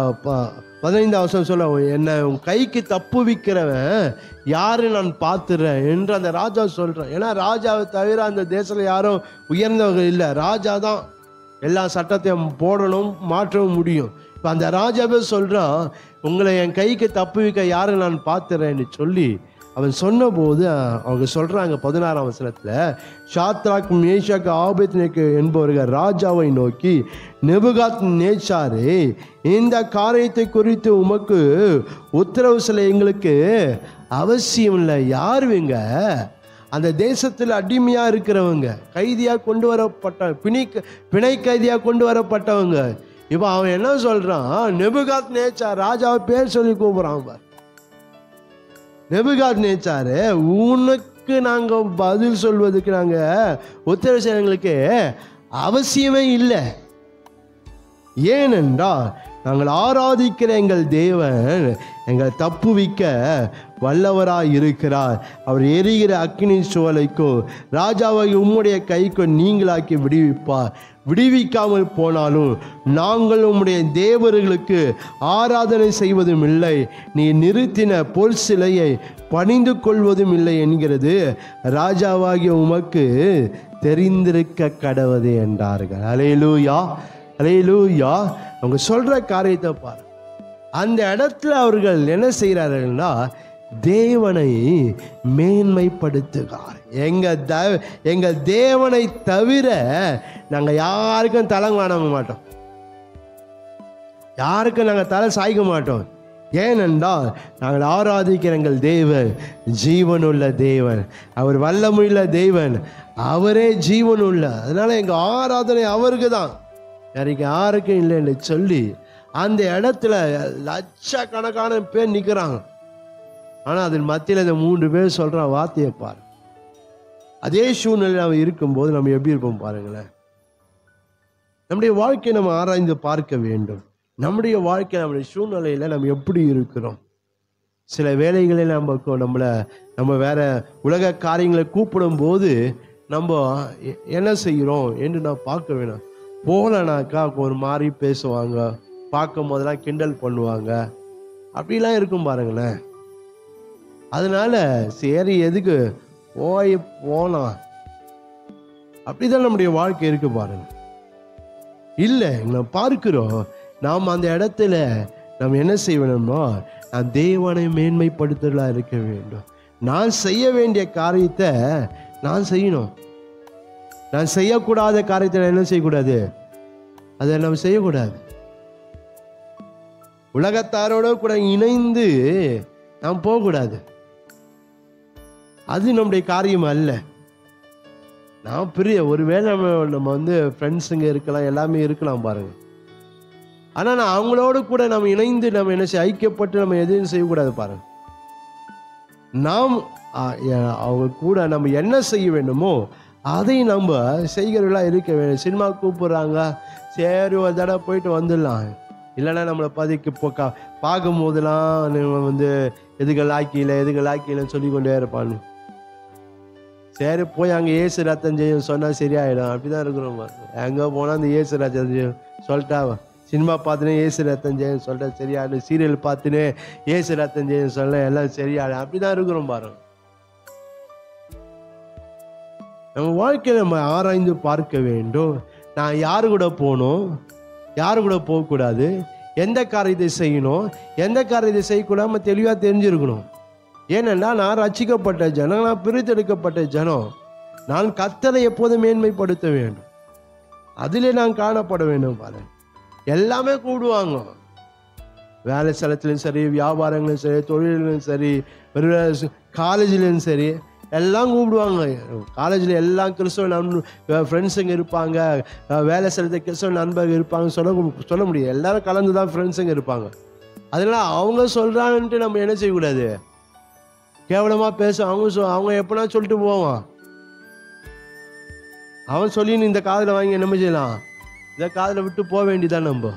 15ஆம் வசனம் சொல்ல, என்னை உன் கைக்கு தப்புவிக்கிறவன் யாரு நான் பார்த்துறேன் என்று அந்த ராஜா சொல்கிறான். ஏன்னா ராஜாவை தவிர அந்த தேசத்தில் யாரும் உயர்ந்தவர்கள் இல்லை, ராஜா தான் எல்லா சட்டத்தையும் போடணும் மாற்றவும் முடியும். இப்போ அந்த ராஜாவே சொல்கிறான், உங்களை என் கைக்கு தப்புவிக்க யாரை நான் பார்த்துறேன்னு சொல்லி அவன் சொன்னபோது அவங்க சொல்கிறாங்க 16ஆம் வசனத்தில், ஷாத்ராக், மேஷாக், ஆபேத்நேகோ என்பவர்கள் ராஜாவை நோக்கி, நேபுகாத்நேச்சாரே, இந்த காரியத்தை குறித்து உமக்கு உத்தரவு சொல்ல எங்களுக்கு அவசியம் இல்லை. யாருவீங்க? அந்த தேசத்தில் அடிமையாக இருக்கிறவங்க, கைதியாக கொண்டு வரப்பட்ட பிணை கைதியாக கொண்டு வரப்பட்டவங்க. இப்போ அவன் என்ன சொல்கிறான், நேபுகாத்நேச்சார் ராஜாவை பேர் சொல்லி கூப்பிட்றான். நேபுகாத்நேச்சார், உனக்கு நாங்கள் பதில் சொல்வதற்கு நாங்கள் உத்தரவு செய்ய எங்களுக்கு அவசியமே இல்லை. ஏனென்றால் நாங்கள் ஆராதிக்கிற எங்கள் தேவன் எங்களை தப்புவிக்க வல்லவராய் இருக்கிறார். அவர் எரிகிற அக்கினி சுவலைக்கோ ராஜாவாகி உம்முடைய கைக்கோ நீங்களாக்கி விடுவிப்பார். விடுவிக்காமல் போனாலும் நாங்கள் உம்முடைய தேவர்களுக்கு ஆராதனை செய்வதும் இல்லை, நீ நிறுத்தின பொல் சிலையை பணிந்து கொள்வதும் இல்லை என்கிறது ராஜாவாகிய உமக்கு தெரிந்திருக்க கடவது என்றார்கள். அல்லேலூயா, அல்லேலூயா. அவங்க சொல்ற காரியத்தை பாரு. அந்த இடத்துல அவர்கள் என்ன செய்கிறார்கள்னா, தேவனை மேன்மைப்படுத்துகிறார். எங்கள் தேவனை தவிர நாங்கள் யாருக்கும் தலை வணங்க மாட்டோம், யாருக்கும் நாங்கள் தலை சாய்க்க மாட்டோம். ஏனென்றால் நாங்கள் ஆராதிக்கிற எங்கள் தேவன் ஜீவனுள்ள தேவன், அவர் வல்லமையுள்ள தேவன், அவரே ஜீவனுள்ள. அதனால எங்கள் ஆராதனை அவருக்கு தான். எனக்கு யாருக்கும் இல்லைன்னு சொல்லி அந்த இடத்துல லட்சக்கணக்கான பேர் நிற்கிறாங்க. ஆனால் அதன் மத்தியில் இந்த 3 பேர் சொல்கிற வார்த்தையை பாரு. அதே சூழ்நிலையில் நம்ம இருக்கும்போது நம்ம எப்படி இருப்போம் பாருங்களேன். நம்முடைய வாழ்க்கையை நம்ம ஆராய்ந்து பார்க்க வேண்டும். நம்முடைய வாழ்க்கை, நம்முடைய சூழ்நிலையில் நம்ம எப்படி இருக்கிறோம். சில வேளைகளில் நம்ம வேற உலக காரியங்களை கூப்பிடும் போது நம்ம என்ன செய்கிறோம் என்று நான் பார்க்க வேணும். போலனாக்கா ஒரு மாதிரி பேசுவாங்க, பார்க்கும் போதெல்லாம் கிண்டல் பண்ணுவாங்க, அப்படிலாம் இருக்கும் பாருங்களேன். அதனால சரி எதுக்கு போலாம், அப்படிதான் நம்முடைய வாழ்க்கை இருக்கு பாருங்க. இல்லை, நம்ம பார்க்கிறோம், நாம் அந்த இடத்துல நம்ம என்ன செய்ய வேணும்னா நான் தேவனை மேன்மைப்படுத்தலா இருக்க வேண்டும். நான் செய்ய வேண்டிய காரியத்தை நான் செய்யணும். நான் செய்யக்கூடாத காரியத்தை என்ன செய்யக்கூடாது, அதை நம்ம செய்யக்கூடாது. உலகத்தாரோட கூட இணைந்து நாம் போகக்கூடாது. அது நம்முடைய காரியம் அல்ல. நான் ஒருவேளை நம்ம ஃப்ரெண்ட்ஸுங்க இருக்கலாம், எல்லாமே இருக்கலாம் பாருங்க. ஆனால் நான் அவங்களோட கூட நம்ம இணைந்து நம்ம என்ன ஐக்கியப்பட்டு நம்ம எதுவும் செய்யக்கூடாது பாருங்க. நாம் அவங்க கூட நம்ம என்ன செய்ய வேண்டுமோ அதை நம்ம செய்கிறவர்களா இருக்க வேண்டும். சினிமா கூப்பிடுறாங்க, சரி ஒரு தடவை போயிட்டு வந்துடலாம். இல்லைன்னா நம்மளை பார்க்கும் போதெல்லாம் எதுகள் ஆக்கிலன்னு சொல்லி கொண்டே இருப்பான்னு. சரி போய் அங்கே ஏசு ரத்தம் செய்யும் சொன்னால் சரியாயிடும், அப்படிதான் இருக்கிறோம். எங்கே போனால் அந்த ஏசு ரத்தம் செய்யும் சொல்லிட்டா, சினிமா பார்த்துனே ஏசு ரத்தம் செய்யும் சொல்லிட்டா சரியாயிடும், சீரியல் பார்த்துனே ஏசு ரத்தம் செய்யும் சொல்ல எல்லாம் சரியாயிடும், அப்படிதான் இருக்கிறோம் பாருங்க. நம்ம வாழ்க்கையை நம்ம ஆராய்ந்து பார்க்க வேண்டும். நான் யாரு கூட போகணும், யாரு கூட போகக்கூடாது, எந்த காரியத்தை செய்யணும், எந்த காரியத்தை செய்யக்கூடாது நம்ம தெளிவாக தெரிஞ்சிருக்கணும். ஏனென்றா நான் ரட்சிக்கப்பட்ட ஜனம், நான் பிரித்தெடுக்கப்பட்ட ஜனம். நான் கர்த்தரை எப்போதும் மேன்மைப்படுத்த வேண்டும், அதிலே நான் காணப்பட வேண்டும் பாரு. எல்லாமே கூடுவாங்க, வேலை ஸ்தலத்திலும் சரி, வியாபாரங்களும் சரி, தொழிலும் சரி, காலேஜ்லேயும் சரி, எல்லாம் கூப்பிடுவாங்க. காலேஜில் எல்லாம் கிறிஸ்தவ ஃப்ரெண்ட்ஸுங்க இருப்பாங்க, வேலை ஸ்தலத்தில் கிறிஸ்தவ நண்பர்கள் இருப்பாங்க, சொல்ல முடியாது. எல்லாரும் கலந்து தான் ஃப்ரெண்ட்ஸுங்க இருப்பாங்க. அதனால அவங்க சொல்கிறாங்கன்ட்டு நம்ம என்ன செய்யக்கூடாது, கேவலமாக பேச. அவங்க எப்படின்னா சொல்லிட்டு போவான். அவன் சொல்லின்னு இந்த காதில் வாங்கி என்ன செய்யலாம், இந்த காதில் விட்டு போக வேண்டியதான். நம்ம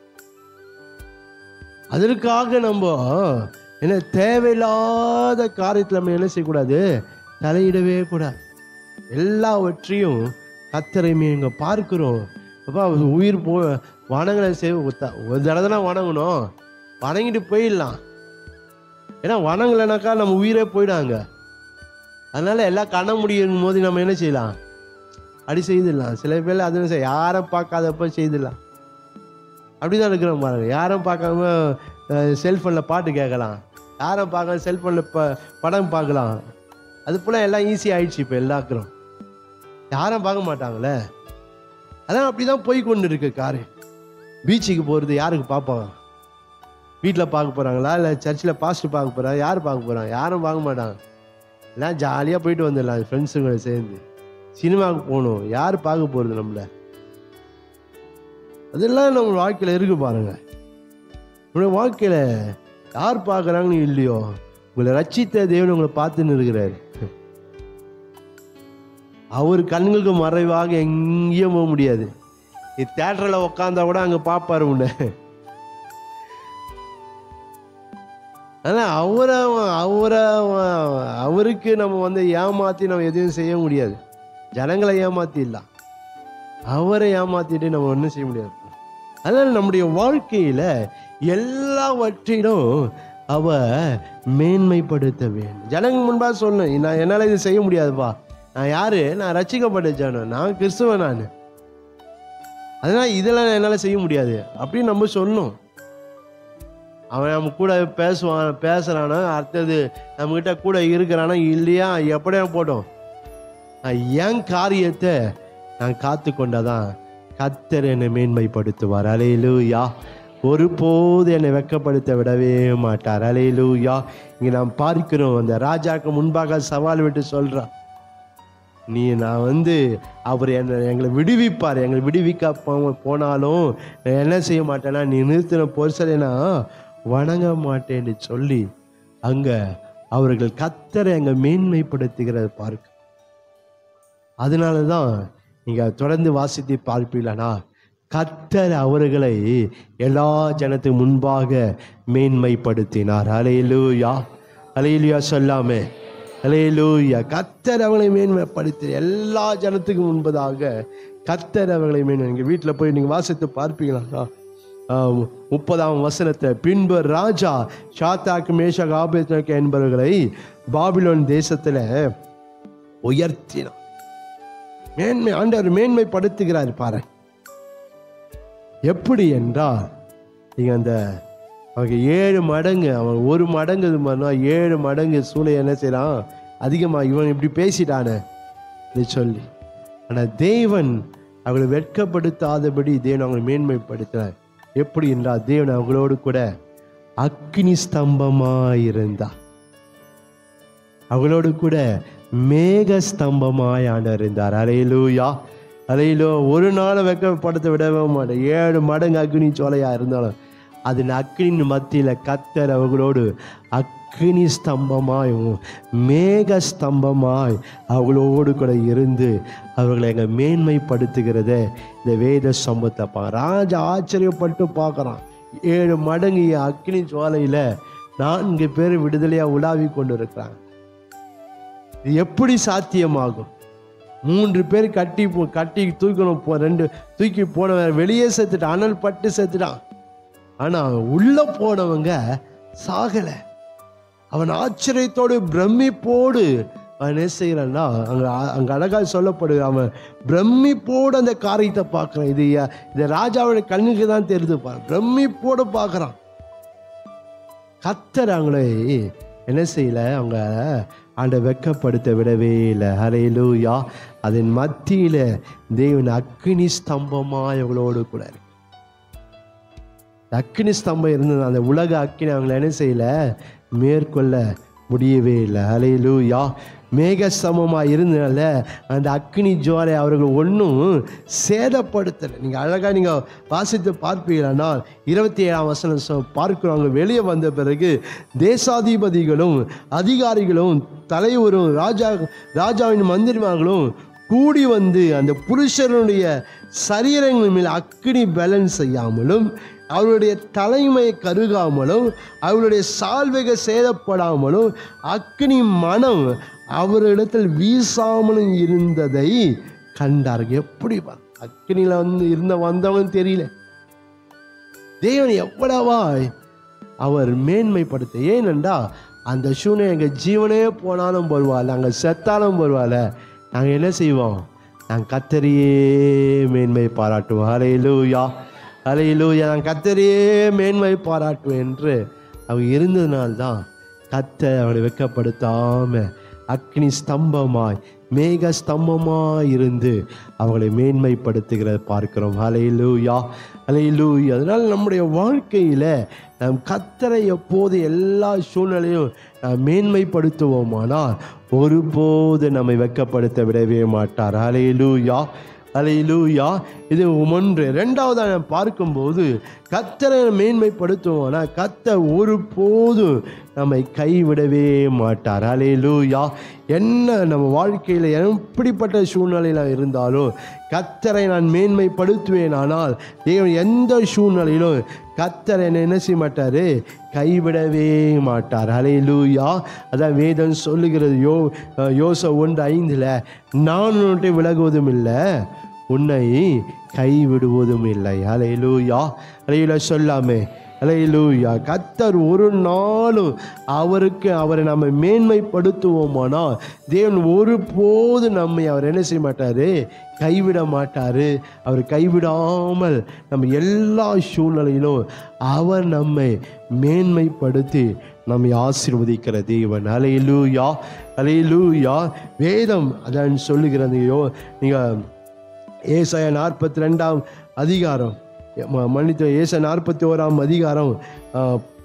அதற்காக நம்ம என்ன தேவையில்லாத காரியத்தில் நம்ம என்ன செய்யக்கூடாது, தலையிடவே கூடாது. எல்லாவற்றையும் கர்த்தரை இங்க பார்க்கிறோம். அப்பா உயிர் வணங்கலை ஒரு தடவை தான் வணங்கணும், வணங்கிட்டு போயிடலாம். ஏன்னா வணங்கலைனாக்கா நம்ம உயிரே போயிடாங்க. அதனால எல்லாம் கண்ண முடியும் போது நம்ம என்ன செய்யலாம், அப்படி செய்திடலாம். சில பேர் அது யாரும் பார்க்காதப்ப செய்திடலாம், அப்படிதான் இருக்கிறோம் பாருங்க. யாரும் பார்க்காம செல்ஃபோனில் பாட்டு கேட்கலாம், யாரும் பார்க்காம செல்ஃபோனில் படம் பார்க்கலாம். அது போல் எல்லாம் ஈஸி ஆயிடுச்சு. இப்போ எல்லாருக்கிறோம் யாரும் பார்க்க மாட்டாங்களே. அதான் அப்படிதான் போய் கொண்டு இருக்கு காரியம். பீச்சுக்கு போகிறது யாருக்கு பார்ப்பாங்க, வீட்டில் பார்க்க போகிறாங்களா, இல்லை சர்ச்சில் பாஸ்டர் பார்க்க போகிறாங்க, யார் பார்க்க போகிறாங்க, யாரும் பார்க்க மாட்டாங்க. எல்லாம் ஜாலியாக போயிட்டு வந்துடலாம் ஃப்ரெண்ட்ஸுங்களை சேர்ந்து. சினிமாவுக்கு போகணும், யார் பார்க்க போகிறது நம்மளை. அதெல்லாம் நம்ம வாழ்க்கையில் இருக்கு பாருங்க. உங்களுடைய வாழ்க்கையில் யார் பார்க்குறாங்கன்னு இல்லையோ, உங்களை ரட்சித்த தேவன் உங்களை பார்த்துன்னு இருக்கிறாரு. அவர் கண்களுக்கு மறைவாக எங்கேயும் போக முடியாது. தியேட்டரில் உட்காந்தா கூட அங்கே பார்ப்பாரு உன்னை. ஆனால் அவருக்கு நம்ம ஏமாற்றி நம்ம எதையும் செய்ய முடியாது. ஜனங்களை ஏமாத்திடலாம், அவரை ஏமாத்திட்டு நம்ம ஒன்றும் செய்ய முடியாது. அதனால் நம்முடைய வாழ்க்கையில் எல்லாவற்றிலும் அவ மேன்மைப்படுத்த வேண்டும். ஜனங்கள் முன்பாக சொல்லணும், நான் என்னால் இது செய்ய முடியாதுப்பா, நான் யாரு, நான் ரட்சிக்கப்பட்ட ஜனம், நான் கிறிஸ்துவன், நான் அதனால் இதெல்லாம் என்னால் செய்ய முடியாது அப்படின்னு நம்ம சொல்லணும். அவன் நம்ம கூட பேசுறானா, அடுத்தது நம்மகிட்ட கூட இருக்கிறானா இல்லையா, எப்படியா போட்டோம், என் காரியத்தை நான் காத்து கொண்டாதான் கர்த்தர் என்னை மேன்மைப்படுத்துவார். அல்லேலூயா. ஒருபோது என்னை வெட்கப்படுத்த விடவே மாட்டார். அல்லேலூயா. இங்கே நாம் பார்க்கிறோம், அந்த ராஜாக்கு முன்பாக சவால் விட்டு சொல்றான், நான் அவர் எங்களை விடுவிப்பார். எங்களை விடுவிக்க போனாலும் நான் என்ன செய்ய மாட்டேன்னா, நீ நிறுத்தின பொருசலை நான் வணங்க மாட்டேன்னு சொல்லி அங்க அவர்கள் கர்த்தரை அங்க மேன்மைப்படுத்துகிறத பார்க்க. அதனாலதான் நீங்க தொடர்ந்து வாசித்து பார்ப்பீங்களா, கர்த்தர் அவர்களை எல்லா ஜனத்துக்கு முன்பாக மேன்மைப்படுத்தினார். அல்லேலூயா, அல்லேலூயா சொல்லாமே, அல்லேலூயா. கர்த்தர் அவர்களை மேன்மைப்படுத்தி எல்லா ஜனத்துக்கு முன்பதாக கர்த்தர் அவர்களை நீங்க வீட்டில் போய் நீங்க வாசித்து பார்ப்பீங்களா, 30ஆம் வசனத்தை, பின்பு ராஜா ஷாத்ராக் மேஷாக் ஆபேத்நேகோ என்பவர்களை பாபிலோன் தேசத்துல உயர்த்தினார். ஆண்டவர் மேன்மைப்படுத்துகிறார் பாரு. எப்படி என்றால் நீங்க அந்த 7 மடங்கு, அவன் 1 மடங்கு 7 மடங்கு சூளை என்ன செய்யறான், அதிகமா இவன் இப்படி பேசிட்டானே சொல்லி. ஆனா தேவன் அவங்களை வெட்கப்படுத்தாதபடி தேவன் அவங்களை மேன்மைப்படுத்தினார். எப்படி என்றால் தேவன் அவங்களோடு கூட அக்கினி ஸ்தம்பமாயிருந்தார், அவங்களோடு கூட மேக ஸ்தம்பமாய் ஆண்டவர் இருந்தார். அல்லேலூயா, அல்லேலூயா. ஒரு நாள் வெட்கப்படுத்த விடவே மாட்டேன். 7 மடங்கு அக்னி சோலையா இருந்தாலும் அதன் அக்னி மத்தியில கர்த்தர் அவர்களோடு அக்னி ஸ்தம்பமாயும் மேக ஸ்தம்பமாய் அவங்களோடு கூட இருந்து அவர்களை எங்க மேன்மைப்படுத்துகிறத இந்த வேத சம்பவத்தை ராஜா ஆச்சரியப்பட்டு பார்க்கறான். 7 மடங்கு அக்னி சோலையில 4 பேர் விடுதலையா உலாவி கொண்டு இருக்கிறாங்க. இது எப்படி சாத்தியமாகும்? 3 பேர் கட்டி தூக்கணும், 2 தூக்கி போனவன் வெளியே செத்துட்டான், அனல் பட்டு செத்துட்டான். ஆனா உள்ள போனவங்க சாகல. அவன் ஆச்சரியத்தோடு பிரமிப்போடு அவன் என்ன செய்யறான்னா, அங்க அழகா சொல்லப்படுது, அவன் பிரமிப்போடு அந்த காரியத்தை பார்க்கறான். இது ராஜாவோட கண்ணுக்கு தான் தெரியுது பாரு, பிரமிப்போடு பார்க்கறான். கர்த்தர் அவங்களை என்ன செய்யல, அவங்க ஆண்ட வெட்கப்படுத்த விடவே இல்லை. அல்லேலூயா. அதன் மத்தியில தேவன் அக்கினி ஸ்தம்பமாய் அவங்களோடு கூட இருக்கு. அக்கினி ஸ்தம்பம் இருந்தது, அந்த உலக அக்கினி அவங்களை என்ன செய்யல, மேற்கொள்ள முடியவே இல்லை. அல்லேலூயா. மேக ஸ்தம்பமாக இருந்தனால அந்த அக்கினி ஜுவாலை அவர்கள் ஒன்றும் சேதப்படுத்தலை. நீங்கள் அழகாக நீங்கள் வாசித்து பார்ப்பீங்கன்னா 27ஆம் வசனம் பார்க்குறவங்க, வெளியே வந்த பிறகு தேசாதிபதிகளும் அதிகாரிகளும் தலைவரும் ராஜாவின் மந்திரிமார்களும் கூடி வந்து அந்த புருஷனுடைய சரீரங்கள் மேல் அக்கினி பேலன்ஸ் செய்யாமலும் அவருடைய தலைமை கருகாமலும் அவருடைய சால்வைகள் சேதப்படாமலும் அக்கினி மனம் அவரிடத்தில் வீசாமலும் இருந்ததை கண்டார்கள். எப்படி அக்கினியில வந்தவன் தெரியல. தேவன் எவ்வளவா அவர் மேன்மைப்படுத்த. ஏனென்றா அந்த சூழ்நிலை எங்கள் ஜீவனே போனாலும் பரவாயில்ல, அங்கே செத்தாலும் பரவாயில்ல, நாங்கள் என்ன செய்வோம், நாங்கள் கர்த்தரையே மேன்மை பாராட்டுவோம். அல்லேலூயா, அல்லேலூயா. நான் கர்த்தரையே மேன்மை பாராட்டுவேன் என்று அவங்க இருந்ததுனால்தான் கர்த்தர் அவளை வெட்கப்படுத்தாம அக்னி ஸ்தம்பமாய் மேக ஸ்தம்பமாய் இருந்து அவங்களை மேன்மைப்படுத்துகிறத பார்க்கிறோம். அல்லேலூயா, அல்லேலூயா. அதனால் நம்முடைய வாழ்க்கையில நாம் கர்த்தரை எப்போது எல்லா சூழ்நிலையும் நாம் மேன்மைப்படுத்துவோமானால் ஒருபோது நம்மை வெட்கப்படுத்த விடவே மாட்டார். அல்லேலூயா, அல்லேலூயா. இது ஒன்று. ரெண்டாவது நான் பார்க்கும்போது கர்த்தரை மேன்மைப்படுத்துவோம்னா கர்த்தர் ஒருபோதும் நம்மை கைவிடவே மாட்டார். அல்லேலூயா. என்ன நம்ம வாழ்க்கையில் எப்படிப்பட்ட சூழ்நிலையில் இருந்தாலும் கர்த்தரை நான் மேன்மைப்படுத்துவேன். ஆனால் தேவன் எந்த சூழ்நிலையிலும் கர்த்தர் என்ன செய்ய மாட்டார், கைவிடவே மாட்டார். அல்லேலூயா. அதான் வேதம் சொல்லுகிறது, யோசுவா 1:5 நான் உன்னை விலகுவதும் இல்லை, உன்னை கைவிடுவதும் இல்லை. அல்லேலூயா, அல்லேலூயா சொல்லாமே. அல்லேலூயா. கர்த்தர் ஒரு நாளும் அவரை நம்ம மேன்மைப்படுத்துவோமானால் தேவன் ஒருபோது நம்மை அவர் என்ன செய்ய மாட்டார், கைவிட மாட்டார். அவர் கைவிடாமல் நம்ம எல்லா சூழ்நிலையிலும் அவர் நம்மை மேன்மைப்படுத்தி நம்மை ஆசீர்வதிக்கிற தேவன். அல்லேலூயா, அல்லேலூயா. வேதம் அதான் சொல்லுகிறது. நீங்கள் ஏசாயா 42ஆம் அதிகாரம், மன்னித்து ஏசாயா 41ஆம் அதிகாரம்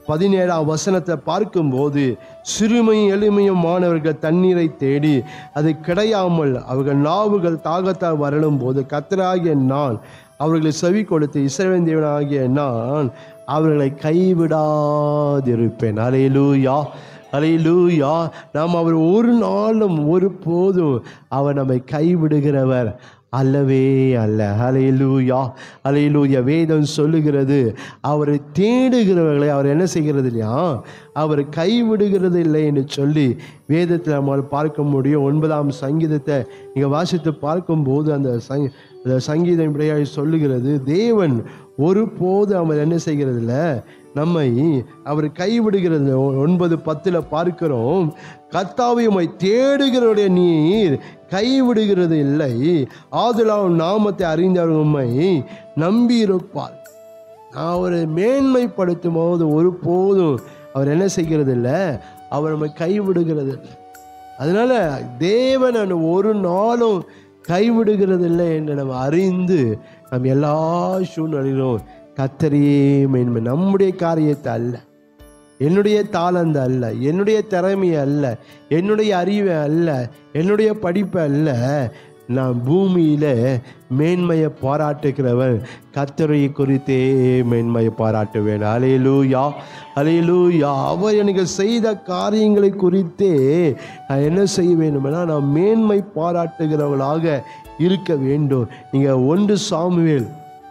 17ஆம் வசனத்தை பார்க்கும்போது, சிறுமையும் எளிமையுமானவர்கள் தண்ணீரை தேடி அது கிடையாமல் அவர்கள் நாவுகள் தாகத்தால் வரலும் போது கர்த்தராகிய நான் அவர்களை செவி கொடுத்து இஸ்ரவேலின் தேவனாகிய நான் அவர்களை கைவிடாதிருப்பேன். அல்லேலூயா, அல்லேலூயா. நாம் அவர் ஒரு நாளும் ஒரு போதும் அவர் நம்மை கைவிடுகிறவர் அல்லவே அல்ல. அல்லேலூயா, அல்லேலூயா. வேதம் சொல்லுகிறது, அவரை தேடுகிறவர்களை அவர் என்ன செய்கிறது இல்லையா, அவர் கைவிடுகிறது இல்லை என்று சொல்லி வேதத்தில் நம்மால் பார்க்க முடியும். 9ஆம் சங்கீதத்தை நீங்கள் வாசித்து பார்க்கும்போது அந்த சங்கீதம் இப்படியாக சொல்லுகிறது, தேவன் ஒருபோது அவர் என்ன செய்கிறது இல்லை, நம்மை அவர் கைவிடுகிறது. 9:10 பார்க்கிறோம், கர்த்தாவே உம்மை தேடுகிறவருடைய நீர் கைவிடுகிறது இல்லை, ஆதலால் நாமத்தை அறிந்தவர் உம்மை நம்பியிருப்பார். அவரை மேன்மைப்படுத்தும் போது ஒருபோதும் அவர் என்ன செய்கிறது இல்லை, அவர் நம்மை கைவிடுகிறது இல்லை. அதனால தேவன் ஒரு நாளும் கைவிடுகிறது இல்லை என்று நம்ம அறிந்து நம் எல்லா சூழ்நிலையிலும் கர்த்தரையே மேன்மை, நம்முடைய காரியத்தை அல்ல, என்னுடைய தாளந்து அல்ல, என்னுடைய திறமை அல்ல, என்னுடைய அறிவை அல்ல, என்னுடைய படிப்பு அல்ல, நான் பூமியில மேன்மையை பாராட்டுகிறவன் கர்த்தரை குறித்தே மேன்மையை பாராட்டுவேன். அல்லேலூயா, அல்லேலூயா. அவர் எனக்கு செய்த காரியங்களை குறித்தே நான் என்ன செய்ய வேண்டும்னா நான் மேன்மை பாராட்டுகிறவர்களாக இருக்க வேண்டும். நீங்கள் 1 சாமுவேல்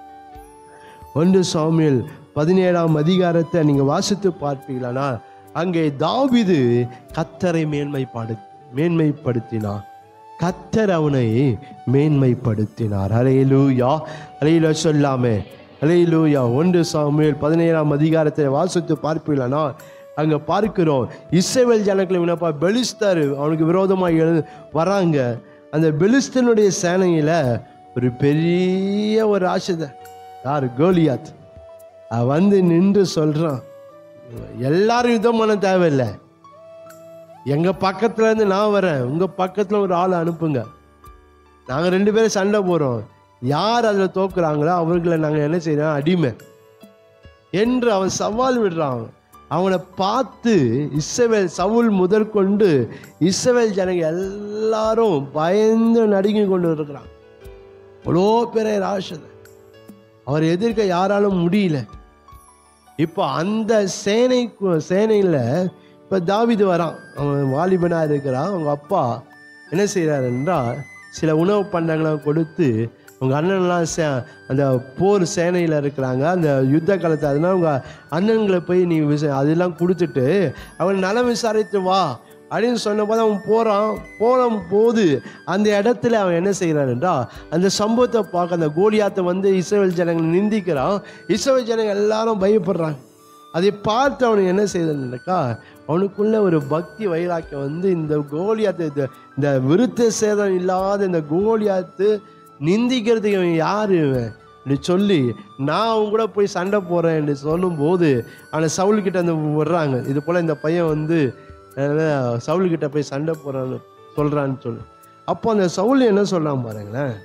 17ஆம் அதிகாரத்தை நீங்கள் வாசித்து பார்ப்பீங்களா, அங்கே தாவீது கர்த்தரை மேன்மைப்படுத்தினார், கர்த்தர் அவனை மேன்மைப்படுத்தினார். அல்லேலூயா, அல்லேலூயா சொல்லாமே, அல்லேலூயா. 1 சாமுவேல் 17ஆம் அதிகாரத்தை வாசித்து பார்ப்பீங்களா, அங்கே பார்க்கிறோம், இஸ்ரவேல் ஜனங்களை வினப்பா பெலிஸ்தர் அவனுக்கு விரோதமாக வராங்க. அந்த பெலிஸ்தனுடைய சேனையில் ஒரு பெரிய ஒரு ராட்சதன், யார், கோலியாத், வந்து நின்று சொல்கிறான், எல்லாரும் யுத்தம் பண்ண தேவையில்லை, எங்கள் பக்கத்துல இருந்து நான் வரேன், உங்கள் பக்கத்தில் ஒரு ஆளை அனுப்புங்க, நாங்கள் 2 பேரும் சண்டை போகிறோம், யார் அதில் தோக்குறாங்களோ அவர்களை நாங்கள் என்ன செய்யறோம், அடிமை என்று அவன் சவால் விடுறான். அவனை பார்த்து சவுல் முதற்கொண்டு இஸ்ரவேல் ஜனங்க எல்லாரும் பயந்து நடுங்கி கொண்டு இருக்கிறான். அவ்வளோ பெரிய ராட்சதன், அவர் எதிர்க்க யாராலும் முடியல. இப்போ அந்த சேனையில் இப்போ தாவீது வரான், அவன் வாலிபனாக இருக்கிறான். அவங்க அப்பா என்ன செய்கிறார் என்றால் சில உணவு பண்டங்கள்லாம் கொடுத்து, அவங்க அண்ணன்லாம் அந்த போர் சேனையில் இருக்கிறாங்க, அந்த யுத்த காலத்தை, அதனால அவங்க அண்ணன்களை போய் நீ அதெல்லாம் கொடுத்துட்டு அவன் நலம் விசாரித்து வா அப்படின்னு சொன்னபோது அவன் போன போது அந்த இடத்துல அவன் என்ன செய்கிறான் என்றால் அந்த சம்பவத்தை பார்க்க அந்த கோலியாத்தை வந்து இஸ்ரவேல் ஜனங்களை நிந்திக்கிறான். இஸ்ரவேல் ஜனங்கள் எல்லாரும் பயப்படுறாங்க. அதை பார்த்து அவனுக்கு என்ன செய்தான்க்கா, அவனுக்குள்ள ஒரு பக்தி வைராக்கியம் வந்து இந்த கோலியாத்து, இந்த விருத்த சேதம் இல்லாத இந்த கோலியாத்து நிந்திக்கிறதுக்கு அவன் யாரு இப்படி சொல்லி நான் அவங்க கூட போய் சண்டை போடுறேன் என்று சொல்லும்போது அவனை சவுல்கிட்ட வந்து வர்றாங்க. இது போல் இந்த பையன் வந்து சவுல்கிட்ட போய் சண்டை போடுறான்னு சொல்கிறான்னு சொல்லு. அப்போ அந்த சவுல் என்ன சொல்கிறான் பாருங்களேன்,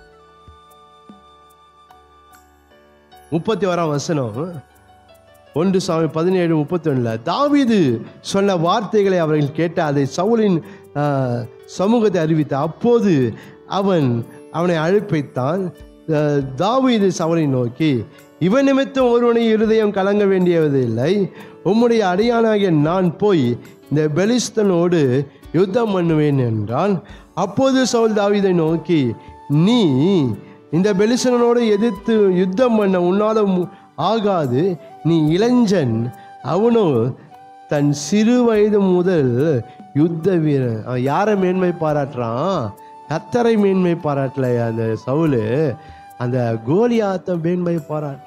31ஆம் வசனம் 1 சாமுவேல் 17:31 தாவீது சொன்ன வார்த்தைகளை அவர்கள் கேட்ட அதை சவுலின் சமூகத்தை அறிவித்த. அப்போது அவனை அழைப்பித்தான். தாவீது சவுலை நோக்கி, இவன் நிமித்தம் ஒருவனை இருதயம் கலங்க வேண்டியதில்லை, உம்முடைய அடியானாகிய நான் போய் இந்த பெலிஸ்தனோடு யுத்தம் பண்ணுவேன் என்றான். அப்போது சவுல் தாவீதை நோக்கி, நீ இந்த பெலிஸ்தனோடு எதிர்த்து யுத்தம் பண்ண உன்னால ஆகாது, நீ இளைஞன், அவனோ தன் சிறு வயது முதல் யுத்த வீரன். அவன் யாரை மேன்மை பாராட்டுறான், கர்த்தரை மேன்மை பாராட்டல. அந்த சவுல் அந்த கோலியாத்தை மேன்மை பாராட்டு.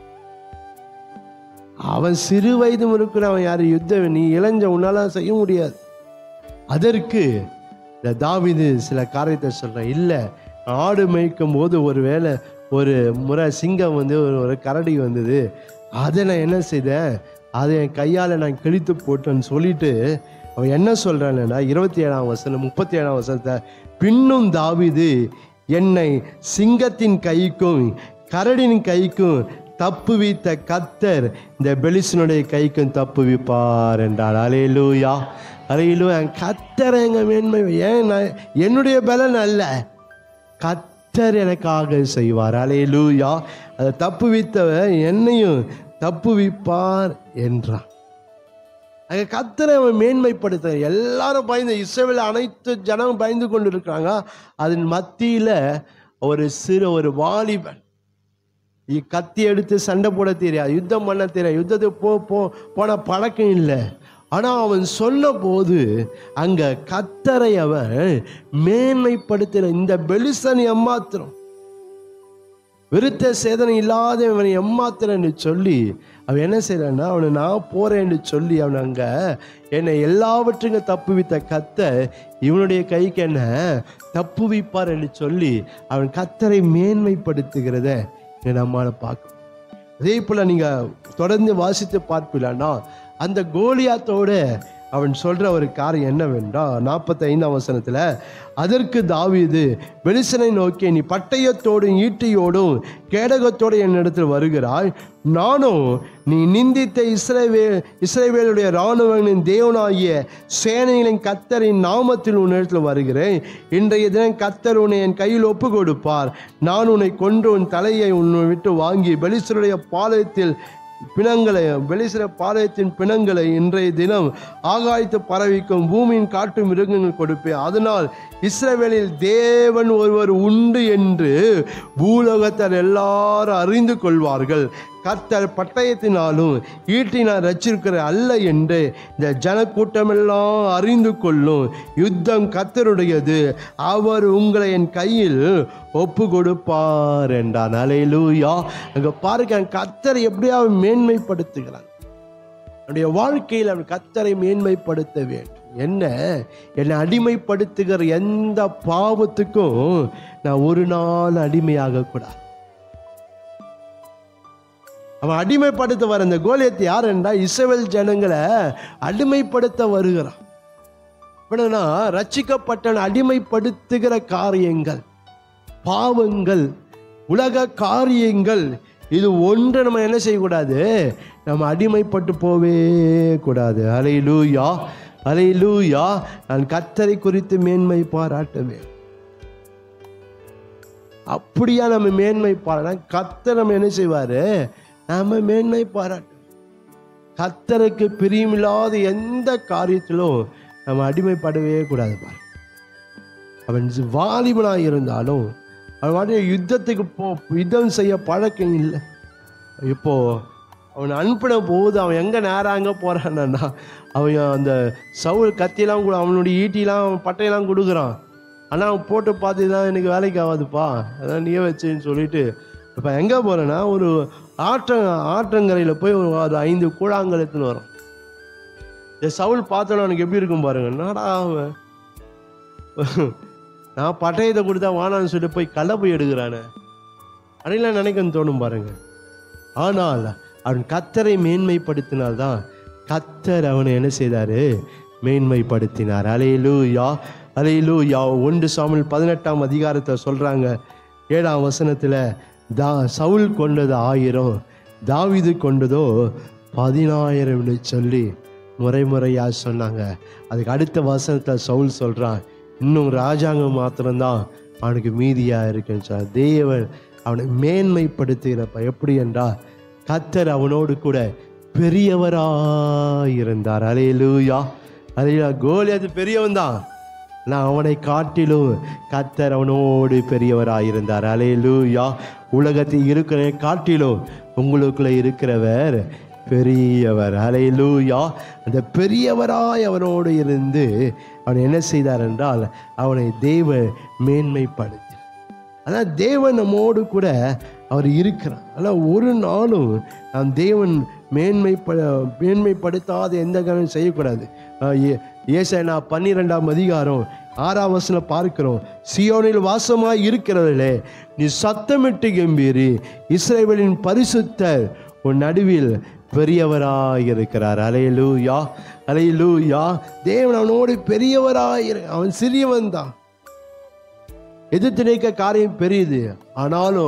அவன் சிறு வயது இருக்கிற அவன் யாரு, யுத்த, நீ இளைஞ, உன்னால செய்ய முடியாது. அதற்கு இந்த தாவீது சில காரியத்தை சொல்றான். இல்லை, ஆடு மேய்க்கும் போது ஒரு முறை சிங்கம் வந்து ஒரு கரடி வந்தது, அதை நான் என்ன செய்தேன், அதை என் கையால் நான் கிழித்து போட்டேன்னு சொல்லிட்டு அவன் என்ன சொல்றான்னா 27ஆம் வசனம் 37ஆம் வசனத்தை, பின்னும் தாவீது என்னை சிங்கத்தின் கைக்கும் கரடின் கைக்கும் தப்புவித்த கர்த்தர் இந்த பெலிஸ்தனுடைய கைக்கும் தப்புவிப்பார் என்றார். அல்லேலூயா, அல்லேலூயா. கர்த்தர் எங்க மேன்மை, ஏன் என்னுடைய பலன் அல்ல, கர்த்தர் எனக்காக செய்வார். அல்லேலூயா. அதை தப்புவித்தவர் என்னையும் தப்புவிப்பார் என்றார். அங்கே கர்த்தரை அவன் மேன்மைப்படுத்த எல்லாரும் பயந்து, இஸ்ரவேல் அனைத்து ஜனமும் பயந்து கொண்டு இருக்கிறாங்க. அதன் மத்தியில் ஒரு வாலிபன், கத்தி எடுத்து சண்டை போட தெரியாது, யுத்தம் பண்ண தெரியாது, யுத்தத்துக்கு போன பழக்கம் இல்லை. ஆனால் அவன் சொன்ன போது அங்கே கர்த்தரை அவன் மேன்மைப்படுத்துகிற இந்த பெலிஸ்தன் எம்மாத்திரம், விருத்த சேதனை இல்லாத அவனை எம்மாத்திரன்னு சொல்லி அவன் என்ன செய்யறான்னா, அவனை நான் போறேன்னு சொல்லி அவன் அங்க என்னை எல்லாவற்றுக்கும் தப்புவித்த கர்த்தர் இவனுடைய கைக்கு என்ன தப்புவிப்பார் என்று சொல்லி அவன் கர்த்தரை மேன்மைப்படுத்துகிறத நம்மால பார்க்க. அதே போல நீங்க தொடர்ந்து வாசித்து பார்ப்பீங்கன்னா, அந்த கோலியாத்தோட அவன் சொல்ற ஒரு காரியம் என்னவென்றால் 45ஆம் வசனத்துல, அதற்கு தாவீது பெலிஸ்தனை நோக்கி, நீ பட்டயத்தோடும் ஈட்டியோடும் கேடகத்தோடு என்னிடத்தில் வருகிறாய், நானும் நீ நிந்தித்த இஸ்ரவேலுடைய இராணுவங்களின் தேவனாகிய சேனைகளின் கர்த்தரின் நாமத்தில் உன்னிடத்தில் வருகிறேன். இன்றைய தினம் கர்த்தர் உன்னை என் கையில் ஒப்பு கொடுப்பார். நான் உன்னை கொன்று உன் தலையை உன்னை விட்டு வாங்கி பெலிஸ்தருடைய பாளையத்தின் பிணங்களை இன்றைய தினம் ஆகாயத்து பறவைக்கும் பூமியின் காட்டு மிருகங்கள் கொடுப்பேன். அதனால் இஸ்ரவேலில் தேவன் ஒருவர் உண்டு என்று பூலோகத்தார் எல்லாரும் அறிந்து கொள்வார்கள். கர்த்தர் பட்டயத்தினாலும் ஈட்டினால் ரட்சிக்கிற அல்ல என்று இந்த ஜனக்கூட்டமெல்லாம் அறிந்து கொள்ளும். யுத்தம் கர்த்தருடையது, அவர் உங்களை என் கையில் ஒப்பு கொடுப்பார் என்றான். அல்லேலூயா. அங்க பாருங்க, கர்த்தரை எப்படியாவது மேன்மைப்படுத்துகிறான். என்னுடைய வாழ்க்கையில் அவன் கர்த்தரை மேன்மைப்படுத்த வேண்டும். என்னை அடிமைப்படுத்துகிற எந்த பாவத்துக்கும் நான் ஒரு நாள் அடிமையாக கூடாது. அவன் அடிமைப்படுத்த வர இந்த கோலியத்தை யார் என்றால் இஸ்ரவேல் ஜனங்களை அடிமைப்படுத்த வருகிறான். அப்படின்னா ரட்சிக்கப்பட்ட அடிமைப்படுத்துகிற காரியங்கள், பாவங்கள், உலக காரியங்கள், இது ஒன்று நம்ம என்ன செய்யக்கூடாது, நம்ம அடிமைப்பட்டு போவே கூடாது. அல்லேலூயா, அல்லேலூயா. நான் கர்த்தரை குறித்து மேன்மை பாராட்டுவேன். அப்படியா நம்ம மேன்மை பாராட்ட கர்த்தர் நம்ம என்ன செய்வாரு, நாம மேன்மை பாராட்டு. கர்த்தருக்கு பிரியமில்லாத எந்த காரியத்திலும் நம்ம அடிமைப்படவே கூடாது. பாரு, அவன் வாலிபனாக இருந்தாலும் அவன் யுத்தத்துக்கு யுத்தம் செய்ய பழக்கம் இல்லை. இப்போ அவன் அனுப்பின போது அவன் எங்கே நேரம் அங்கே போகிறான்னா, அவன் அந்த சவுல் கத்தியெல்லாம் கூட அவனுடைய ஈட்டிலாம் பட்டையெல்லாம் கொடுக்குறான். ஆனால் அவன் போட்டு பார்த்து தான் எனக்கு வேலைக்கு ஆகாதுப்பா, அதான் நீயே வச்சுன்னு சொல்லிட்டு இப்போ எங்கே போகிறேன்னா, ஒரு ஆற்றங்கரையில் போய் ஒரு 5 கூழாங்கல் எடுத்துன்னு வரும். சவுல் பார்த்தோன்னா அவனுக்கு எப்படி இருக்கும் பாருங்க. என்னடா அவன், நான் பட்டயத்தை கொடுத்தா வானான்னு சொல்லிட்டு போய் களை போய் எடுக்கிறானே அப்படின்லாம் நினைக்கன்னு தோணும் பாருங்க. ஆனால் அவன் கர்த்தரை மேன்மைப்படுத்தினால்தான் கர்த்தர் அவனை என்ன செய்தாரு, மேன்மைப்படுத்தினார். அல்லேலூயா, அல்லேலூயா. 1 சாமுவேல் 18ஆம் அதிகாரத்தை சொல்றாங்க 7ஆம் வசனத்துல, சவுல் கொண்டது 1000, தாவீது கொண்டதோ 10000 சொல்லி முறையா சொன்னாங்க. அதுக்கு அடுத்த வசனத்தை சவுல் சொல்றான், இன்னும் ராஜாங்கம் மாத்திரம்தான் அவனுக்கு மீதியா இருக்குன்னு சொல்ல. தேவன் அவனை மேன்மைப்படுத்துகிறப்ப எப்படி என்றால் கர்த்தர் அவனோடு கூட பெரியவராயிருந்தார். அல்லேலூயா, அல்லேலூயா. கோலியாத் பெரியவன் தான், நான் அவனை காட்டிலும் கர்த்தர் அவனோடு பெரியவராயிருந்தார். அல்லேலூயா. உலகத்தில் இருக்கிற காட்டிலும் உங்களுக்குள்ள இருக்கிறவர் பெரியவர். அல்லேலூயா. அந்த பெரியவராய் அவனோடு இருந்து அவன் என்ன செய்தார் என்றால் அவனை தேவன் மேன்மைப்படுத்தி. அதான் தேவன் நம்மோடு கூட அவர் இருக்கிறார். ஆனால் ஒரு நாளும் நாம் தேவன் மேன்மைப்படுத்தாத எந்த காரணம் செய்யக்கூடாது. ஏசாயா 12ஆம் அதிகாரம் 6ஆம் வசனம் பார்க்கிறோம், சியோனில் வாசமாய் இருக்கிறவர்களே நீ சத்தமிட்டு கம்பீரி, இஸ்ரவேலின் பரிசுத்தர் உன் நடுவில் பெரியவராய் இருக்கிறார். அல்லேலூயா, அல்லேலூயா. தேவன் அவனோடு பெரியவராய், அவன் சிறியவன் தான், எதிர்த்து நிற்க காரியம் பெரியது, ஆனாலும்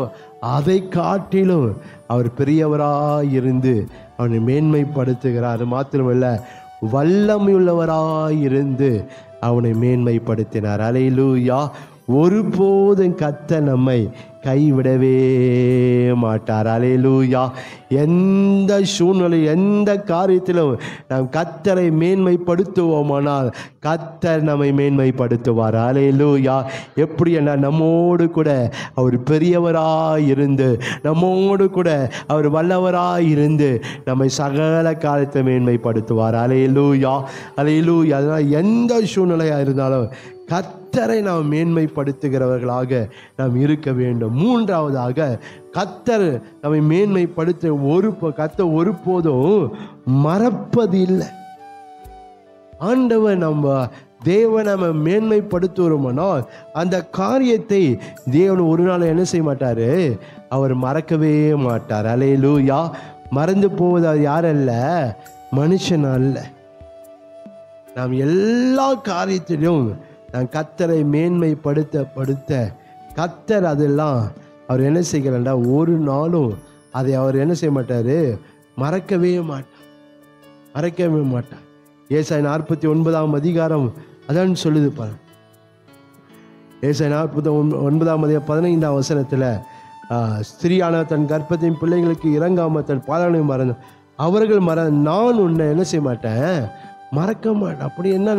அதை காட்டிலும் அவர் பெரியவராய் இருந்து அவனை மேன்மைப்படுத்துகிறார். மாத்திரமல்ல, வல்லமையுள்ளவராய் இருந்து அவனை மேன்மைப்படுத்தினார். அல்லேலூயா. ஒருபோதும் கர்த்தர் நம்மை கைவிடவே மாட்டார். அல்லேலூயா. எந்த சூழ்நிலை, எந்த காரியத்திலும் நாம் கர்த்தரை மேன்மைப்படுத்துவோமானால் கர்த்தர் நம்மை மேன்மைப்படுத்துவார். அல்லேலூயா. எப்படி என்றால், நம்மோடு கூட அவர் பெரியவராய் இருந்து, நம்மோடு கூட அவர் வல்லவராய் இருந்து நம்மை சகல காரியத்தை மேன்மைப்படுத்துவார். அல்லேலூயா, அல்லேலூயா. அதனால் எந்த சூழ்நிலையாக இருந்தாலும் கர்த்தரை நாம் மேன்மைப்படுத்துகிறவர்களாக நாம் இருக்க வேண்டும். மூன்றாவதாக, கர்த்தர் நம்மை மேன்மைப்படுத்த கர்த்தர் ஒருபோதும் மறப்பதில்லை. ஆண்டவர் தேவன் நம்ம மேன்மைப்படுத்துவோமானால் அந்த காரியத்தை தேவன் ஒரு நாள் என்ன செய்ய மாட்டார், அவர் மறக்கவே மாட்டார். அல்லேலூயா. மறந்து போவது அது யாரல்ல, மனுஷன் அல்ல. நாம் எல்லா காரியத்திலும் நாம் கர்த்தரை மேன்மைப்படுத்த கர்த்தர் அதெல்லாம் அவர் என்ன செய்கிறார்டா, ஒரு நாளும் அதை அவர் என்ன செய்ய மாட்டார், மறக்கவே மாட்டார். ஏசாயா 49ஆம் அதிகாரம் அதான் சொல்லுது பாரு. ஏசாயா 49ஆம் அதிகாரம் 15ஆம் வசனத்தில், ஸ்திரீயான தன் கர்ப்பத்தின் பிள்ளைகளுக்கு இறங்காம தன் பாலனை மறந்து அவர்கள் நான் உன்னை என்ன செய்ய மாட்டேன், மறக்க மாட்டேன். அப்படி என்ன,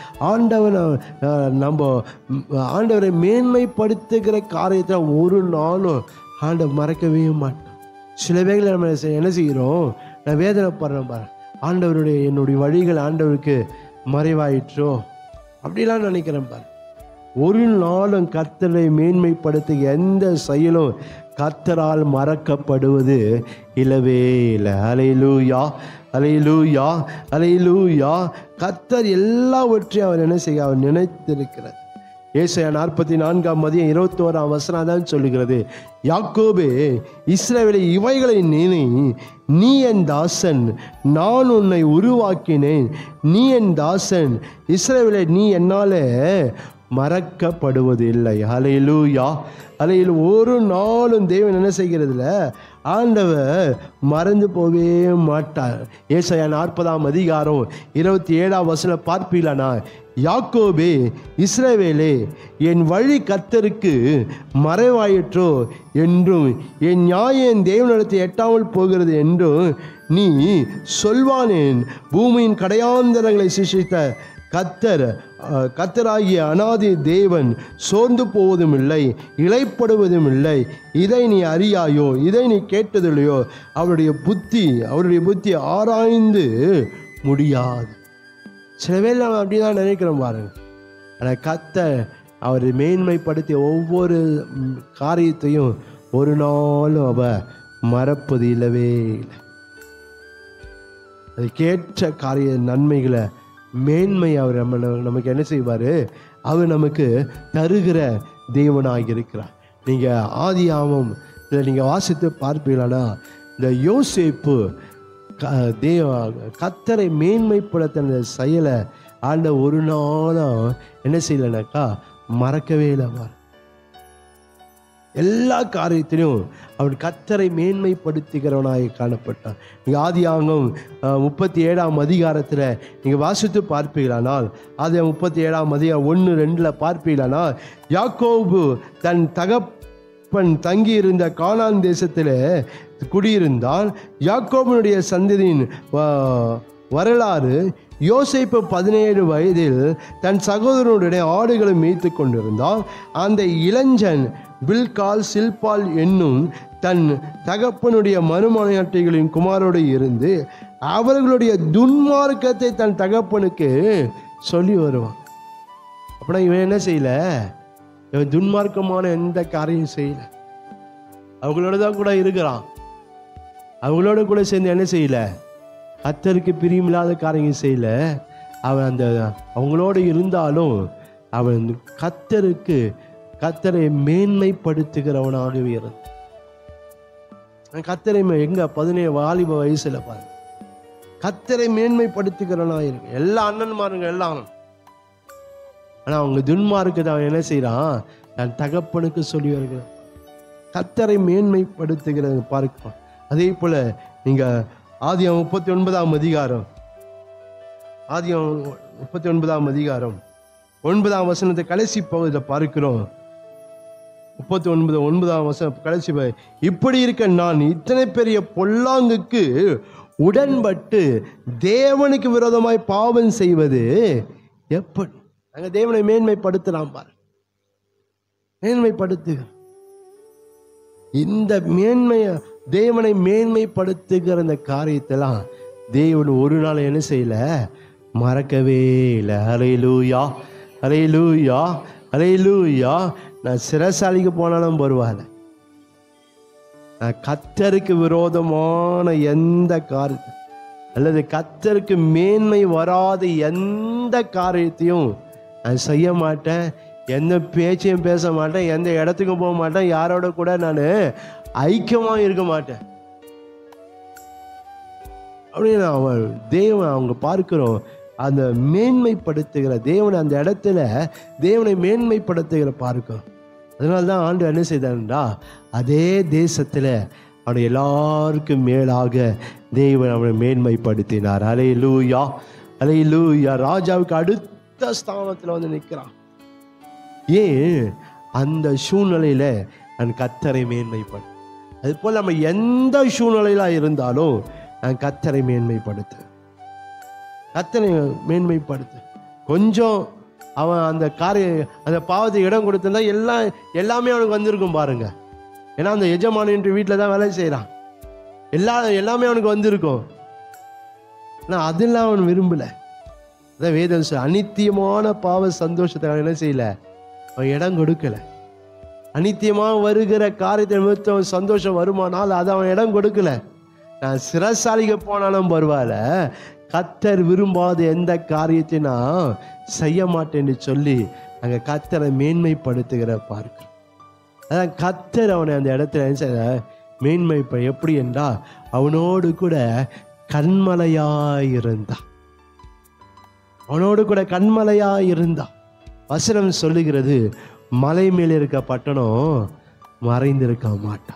ஆண்டவரை மேன்மைப்படுத்துகிற காரியத்தை ஒரு நாளும் ஆண்டவர் மறக்கவே மாட்டோம். சில வேளையில் நம்ம என்ன செய்கிறோம், நான் வேதனைப்படுறேன் பாரு, என்னுடைய வழிகள் ஆண்டவருக்கு மறைவாயிற்றோ அப்படிலாம் நினைக்கிறேன் பாரு. ஒரு நாளும் கர்த்தரை மேன்மைப்படுத்த எந்த செயலும் கர்த்தரால் மறக்கப்படுவது இல்லவே இல்லை. அல்லேலூயா, அல்லேலூயா, அல்லேலூயா. கர்த்தர் எல்லாவற்றையும் அவர் என்ன செய்ய, அவர் நினைத்திருக்கிறார். ஏசாயா 44ஆம் அதிகாரம் 21ஆம் வசனம் தான் சொல்லுகிறது, யாக்கோபே இஸ்ரவேலே, இவைகளை நீ என் தாசன், நான் உன்னை உருவாக்கினேன். நீ என் தாசன் இஸ்ரவேலே, நீ என்னாலே மறக்கப்படுவது இல்லை. அல்லேலூயா, அல்லேலூயா. ஒரு நாளும் தேவன் என்ன செய்கிறதுல, ஆண்டவர் மறந்து போகவே மாட்டார். ஏசாயா 40ஆம் அதிகாரம் 27ஆம் வசனம் பார்ப்பீங்களா, யாக்கோபே இஸ்ரவேலே, என் வழி கர்த்தருக்கு மறைவாயிற்றோ என்றும் என் நியாயம் தேவனிடத்தை எட்டாமல் போகிறது என்றும் நீ சொல்வானேன். பூமியின் கடையாந்தரங்களை சிருஷ்டித்த கர்த்தராகிய அநாதி தேவன் சோர்ந்து போவதும் இல்லை, இளைப்படுவதும் இல்லை. இதை நீ அறியாயோ, இதை நீ கேட்டதில்லையோ? அவருடைய புத்தி ஆராய்ந்து முடியாது. சில பேர் நம்ம அப்படிதான் நினைக்கிறோம் பாருங்க. ஆனால் கர்த்தர் அவர் மேன்மைப்படுத்திய ஒவ்வொரு காரியத்தையும் ஒரு நாளும் அவர் மறப்பது இல்லவே இல்லை. அதுக்கேற்ற காரிய நன்மைகளை மேன்மை அவர் நமக்கு என்ன செய்வார், அவர் நமக்கு தருகிற தேவனாக இருக்கிறார். நீங்கள் ஆதியாகமம் இதில் நீங்கள் வாசித்து பார்ப்பீங்களா, இந்த யோசேப்பு கர்த்தரை மேன்மைப்படுத்த செயலை ஒரு நாளும் என்ன செய்யலைனாக்கா மறக்கவே இல்லை. எல்லா காரியத்திலும் அவர் கர்த்தரை மேன்மைப்படுத்துகிறவனாக காணப்பட்டார். நீங்கள் ஆதியாகமம் 37ஆம் அதிகாரத்தில் நீங்கள் வாசித்து பார்ப்பீர்களானால், அது 37ஆம் அதிகாரம் 1-2 பார்ப்பீர்களானால், யாக்கோபு தன் தகப்பன் தங்கியிருந்த கானான் தேசத்தில் குடியிருந்தான். யாக்கோபனுடைய சந்ததியின் வரலாறு, யோசேப்பு 17 வயதில் தன் சகோதரனுடைய ஆடுகளை மேய்த்து கொண்டிருந்தான். அந்த இளைஞன் பில்கால் சில்பால் என்னும் தன் தகப்பனுடைய மறுமனையாட்டிகளின் குமாரோடு இருந்து அவர்களுடைய துன்மார்க்கத்தை தன் தகப்பனுக்கு சொல்லி வருவான். அப்படின்னா இவன் என்ன செய்யல, இவன் துன்மார்க்கமான எந்த காரியம் செய்யல. அவங்களோட தான் கூட இருக்கிறான். அவங்களோட கூட சேர்ந்து என்ன செய்யல, கர்த்தருக்கு பிரியமில்லாத காரியம் செய்யல. அவன் அவங்களோடு இருந்தாலும் அவன் கர்த்தரை மேன்மைப்படுத்துகிறவனாகவே இருந்தான். கர்த்தரை எங்க 17 வாலிப வயசுல பாரு, கர்த்தரை மேன்மைப்படுத்துகிறவனாக இருக்கு. எல்லா அண்ணன்மாருங்க எல்லாம். ஆனா அவங்க துன்மார்க்கத்தை அவன் என்ன செய்யறான், தன் தகப்பனுக்கு சொல்லி வருகிறான். கர்த்தரை மேன்மைப்படுத்துகிறது பார்க்கிறோம். அதே போல நீங்க ஆதியாகமம் 39ஆம் அதிகாரம், ஆதியாகமம் 39ஆம் அதிகாரம் 9ஆம் வசனத்தை கடைசி பகுதியில் பார்க்கிறோம். 39 வசனம் கடைசி பகுதி. இப்படி இருக்க நான் இத்தனை பெரிய பொல்லாங்குக்கு உடன்பட்டு தேவனுக்கு விரோதமாய் பாவம் செய்வது எப்படி? நாங்க தேவனை மேன்மைப்படுத்தலாம் பாரு, மேன்மைப்படுத்து. இந்த தேவனை மேன்மைப்படுத்துகிற இந்த காரியத்தெல்லாம் தேவன் ஒரு நாள் என்ன செய்யல, மறக்கவே இல்லை. ஹல்லேலூயா, ஹல்லேலூயா, ஹல்லேலூயா. நான் சிறைசாலைக்கு போனாலும் பரவாயில்ல, நான் கர்த்தருக்கு விரோதமான எந்த காரியத்தை அல்லது கர்த்தருக்கு மேன்மை வராத எந்த காரியத்தையும் நான் செய்ய மாட்டேன். எந்த பேச்சையும் பேச மாட்டேன், எந்த இடத்துக்கும் போக மாட்டேன், யாரோட கூட நான் ஐக்கியமாக இருக்க மாட்டேன் அப்படின்னு அவன் தேவன் அவங்க பார்க்கிறோம். அந்த மேன்மைப்படுத்துகிற தேவனை, அந்த இடத்துல தேவனை மேன்மைப்படுத்துகிற பார்க்கிறோம். அதனால்தான் ஆண்டு என்ன செய்தான்டா, அதே தேசத்தில் அவனை எல்லாருக்கும் மேலாக தேவன் அவனை மேன்மைப்படுத்தினார். ஹல்லேலூயா, ஹல்லேலூயா. ராஜாவுக்கு அடுத்த ஸ்தானத்தில் வந்து நிற்கிறான். ஏன்? அந்த சூழ்நிலையில நான் கர்த்தரை மேன்மைப்படு. அது போல் நம்ம எந்த சூழ்நிலையில இருந்தாலும் நான் கர்த்தரை மேன்மைப்படுத்து, கர்த்தரை மேன்மைப்படுத்து. கொஞ்சம் அவன் அந்த அந்த பாவத்தை இடம் கொடுத்திருந்தா எல்லாமே அவனுக்கு வந்திருக்கும் பாருங்க. ஏன்னா அந்த எஜமானின் வீட்டில் தான் வேலை செய்கிறான், எல்லாமே அவனுக்கு வந்திருக்கும். ஆனால் அதெல்லாம் அவன் விரும்பல. அதான் வேதம் அநித்தியமான பாவ சந்தோஷத்தை அவன் என்ன செய்யல, அவன் இடம் கொடுக்கல. அநித்தியமாக வருகிற காரியத்தை நிமித்தம் சந்தோஷம் வருமானால் அதை அவன் இடம் கொடுக்கல. நான் சிறைசாலைக்கு போனாலும் பரவாயில்ல, கர்த்தர் விரும்பாத எந்த காரியத்தையும் நான் செய்ய மாட்டேன்னு சொல்லி அங்கே கர்த்தரை மேன்மைப்படுத்துகிற பார்க்க. அதான் கர்த்தர் அவனை அந்த இடத்துல மேன்மைப்ப எப்படி என்றால் அவனோடு கூட கண்மலையாயிருந்தான், அவனோடு கூட கண்மலையாயிருந்தான். வசனம் சொல்லுகிறது, மலை மேல் இருக்க பட்டணம் மறைந்திருக்க மாட்டான்.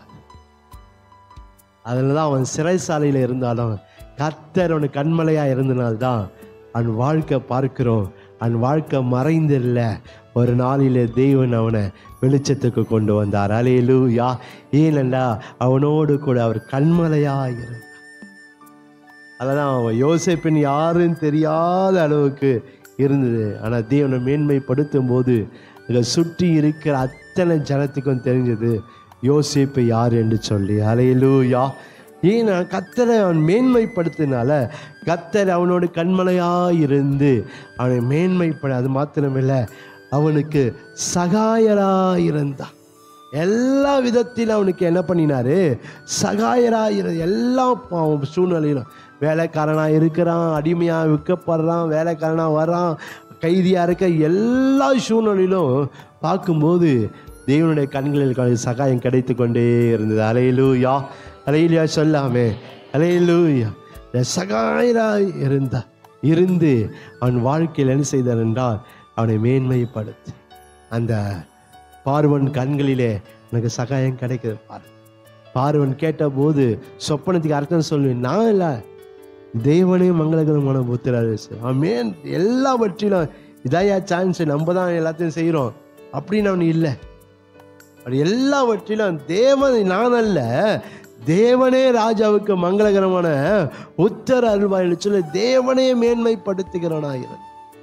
அதில் தான் அவன் சிறைசாலையில் இருந்தாலும் கர்த்தர் அவனு கண்மலையாக இருந்தனால்தான் அவன் வாழ்க்கை பார்க்கிறோம். அவன் வாழ்க்கை மறைந்தில்ல, ஒரு நாளிலே தேவன் அவனை வெளிச்சத்துக்கு கொண்டு வந்தார். ஹல்லேலூயா. ஏனென்றா அவனோடு கூட அவர் கண்மலையாக இருந்தார். அதெல்லாம் அவன் யோசேப்பின் யாருன்னு தெரியாத அளவுக்கு இருந்தது. ஆனால் தேவனை மேன்மைப்படுத்தும் போது இதை சுற்றி இருக்கிற அத்தனை ஜனத்துக்கும் தெரிஞ்சது யோசேப்பு யார் என்று சொல்லி. ஹல்லேலூயா. ஏன்னா கர்த்தரை அவன் மேன்மைப்படுத்தினால கர்த்தர் அவனோட கண்மலையாக இருந்து அவனை மேன்மைப்பட, அது மாத்திரமில்லை அவனுக்கு சகாயராக இருந்தான். எல்லா விதத்திலும் அவனுக்கு என்ன பண்ணினாரு, சகாயராக எல்லா சூழ்நிலையிலும் வேலைக்காரனாக இருக்கிறான், அடிமையாக விற்கப்படுறான், வேலைக்காரனாக வரான், கைதியாக இருக்க, எல்லா சூழ்நிலையிலும் பார்க்கும்போது தேவனுடைய கண்களில் சகாயம் கிடைத்து கொண்டே இருந்தது. ஹல்லேலூயா, ஹல்லேலூயா சொல்லாமே, ஹல்லேலூயா. சகாயராய் இருந்து அவன் வாழ்க்கையில் என்ன செய்தான் என்றால் அவனை மேன்மைப்படுத்தி, அந்த பார்வன் கண்களிலே எனக்கு சகாயம் கிடைக்குது பாரு. பார்வன் கேட்டபோது சொப்பனத்துக்கு அர்த்தம் சொல்லுவேன், நான் இல்லை, தேவனே மங்களகரமான புத்திரர். அவன் எல்லாவற்றிலும் இதாயா சான்ஸ், நம்ம தான் எல்லாத்தையும் செய்கிறோம் அப்படின்னு அவன் இல்லை. அப்படி எல்லாவற்றிலும் தேவன், நான் அல்ல, தேவனே ராஜாவுக்கு மங்களகரமான உத்தர அருள்வாயின்னு சொல்லி தேவனே மேன்மைப்படுத்துகிறவனாயிரு.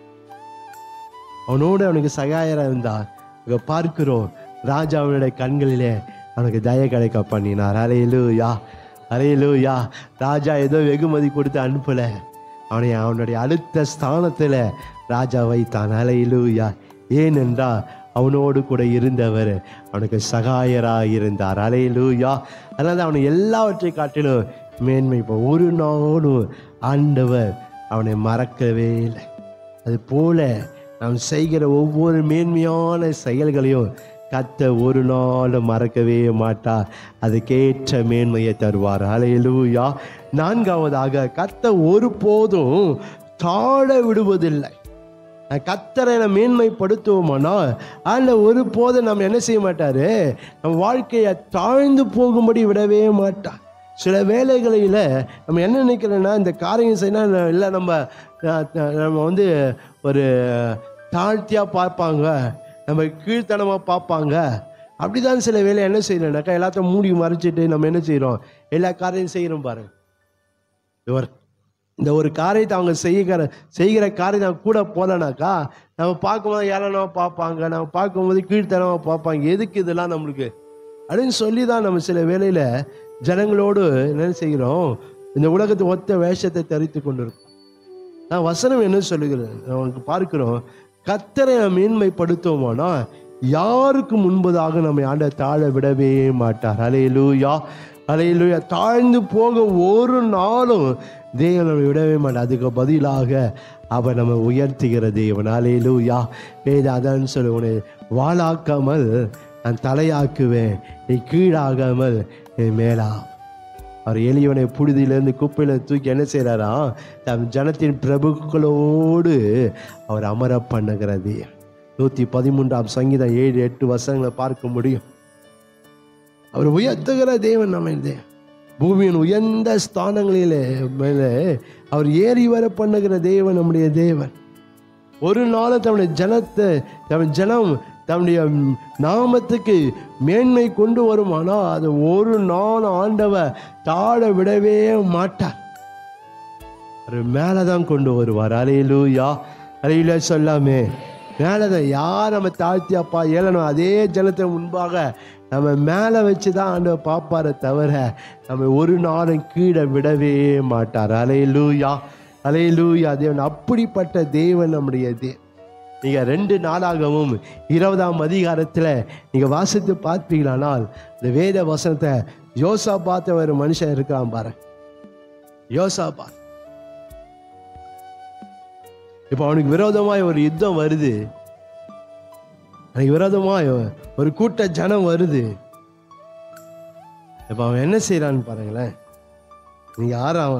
அவனோடு அவனுக்கு சகாயராக இருந்தார். இங்க பார்க்கிறோம், ராஜாவுடைய கண்களிலே அவனுக்கு தய கிடைக்க பண்ணினார். ஹல்லேலூயா, ஹல்லேலூயா. ராஜா ஏதோ வெகுமதி கொடுத்து அனுப்பல, அவனுடைய அடுத்த ஸ்தானத்துல ராஜா வைத்தான். ஹல்லேலூயா. ஏனென்றால் அவனோடு கூட இருந்தவர் அவனுக்கு சகாயராக இருந்தார். ஹல்லேலூயா. அதனால அவனை எல்லாவற்றை காட்டிலும் மேன்மை. ஒரு நாளும் ஆண்டவர் அவனை மறக்கவே இல்லை. அது போல நாம் செய்கிற ஒவ்வொரு மேன்மையான செயல்களையும் கர்த்தர் ஒரு நாள் மறக்கவே மாட்டார், அதுக்கேற்ற மேன்மையை தருவார். ஹல்லேலூயா. நான்காவதாக, கர்த்தர் ஒருபோதும் தாழ விடுவதில்லை. கர்த்தரை நம்ம மேன்மைப்படுத்துவோமானா அதில் ஒரு போதும் நம்ம என்ன செய்ய மாட்டாரு, நம்ம வாழ்க்கையை தாழ்ந்து போகும்படி விடவே மாட்டார். சில வேலைகளில் நம்ம என்ன நினைக்கிறோன்னா, இந்த காரியம் செய்யணும் இல்லை, நம்ம வந்து ஒரு தாழ்த்தியாக பார்ப்பாங்க, நம்ம கீழ்த்தனமாக பார்ப்பாங்க. அப்படிதான் சில வேலை என்ன செய்யறோம்னாக்கா, எல்லாத்தையும் மூடி மறைச்சிட்டு நம்ம என்ன செய்கிறோம், எல்லா காரியம் செய்கிறோம் பாருங்க. இந்த ஒரு காரியத்தை அவங்க செய்கிற காரியத்தை அவங்க கூட போகலனாக்கா, நம்ம பார்க்கும்போது ஏளனமா பார்ப்பாங்க, நம்ம பார்க்கும்போது கீழ்த்தனமாக பார்ப்பாங்க. எதுக்கு இதெல்லாம் நம்மளுக்கு அப்படின்னு சொல்லி தான் நம்ம சில வேளையில் ஜனங்களோடு என்ன செய்கிறோம், இந்த உலகத்தை ஒத்த வேஷத்தை தரித்து கொண்டு இருக்கோம். நான் வசனம் என்ன சொல்லுகிறேன் அவனுக்கு பார்க்கிறோம், கர்த்தரை மேன்மைப்படுத்துவோமானா யாருக்கு முன்பதாக நம்ம ஆண்டவர் தாழ விடவே மாட்டார். அல்லேலூயா, அல்லேலூயா. தாழ்ந்து போக ஒரு நாளும் தேவன் நம்ம விடவே மாட்டார். அதுக்கு பதிலாக அவர் நம்ம உயர்த்துகிற தேவன். அல்லேலூயா. வேதம் அதான் சொல்லு, உன்னை வாளாக்காமல் நான் தலையாக்குவேன், நீ கீழாகாமல் நீ மேலா. அவர் எளியவனை புழுதியிலேருந்து குப்பையில் தூக்கி என்ன செய்கிறாரா, தம் ஜனத்தின் பிரபுக்களோடு அவர் அமர பண்ணுகிறது. 113 சங்கீதம் 7-8 வசனங்களை பார்க்க முடியும். அவர் உயர்த்துகிற தேவன் நம்ம பூமியின் உயர்ந்த ஸ்தானங்களிலே மேலே அவர் ஏறி வர பண்ணுகிற தேவன் நம்முடைய தேவன். ஒரு நாள் தம்முடைய ஜனம் தம்முடைய நாமத்துக்கு மேன்மை கொண்டு வருமானால் அது ஒரு நாள் ஆண்டவர் தாழ விடவே மாட்டார். அவர் மேலதான் கொண்டு வருவார். அல்லேலூயா, அல்லேலூயா சொல்லாமே. மேலதான் யார் நம்ம தாழ்த்தி அப்பா ஏளனம் அதே ஜனத்தை முன்பாக நம்ம மேலே வச்சு தான் ஆண்டவர் பார்ப்பாரை தவிர நம்ம ஒரு நாளும் கீழே விடவே மாட்டார். அல்லேலூயா, அல்லேலூயா. தேவன் அப்படிப்பட்ட தேவன் நம்முடைய தேவன். நீங்கள் 2 நாளாகவும் 20ஆம் அதிகாரத்தில் நீங்கள் வாசித்து பார்ப்பீங்களானால் இந்த வேத வசனத்தை யோசாபாத் ஒரு மனுஷன் இருக்கான் பாரு. யோசாபாத் இப்போ அவனுக்கு விரோதமாய் ஒரு யுத்தம் வருது, அவனுக்கு விரோதமாய் ஒரு கூட்ட ஜனம் வருது. இப்போ அவன் என்ன செய்யறான்னு பாருங்களேன். நீங்க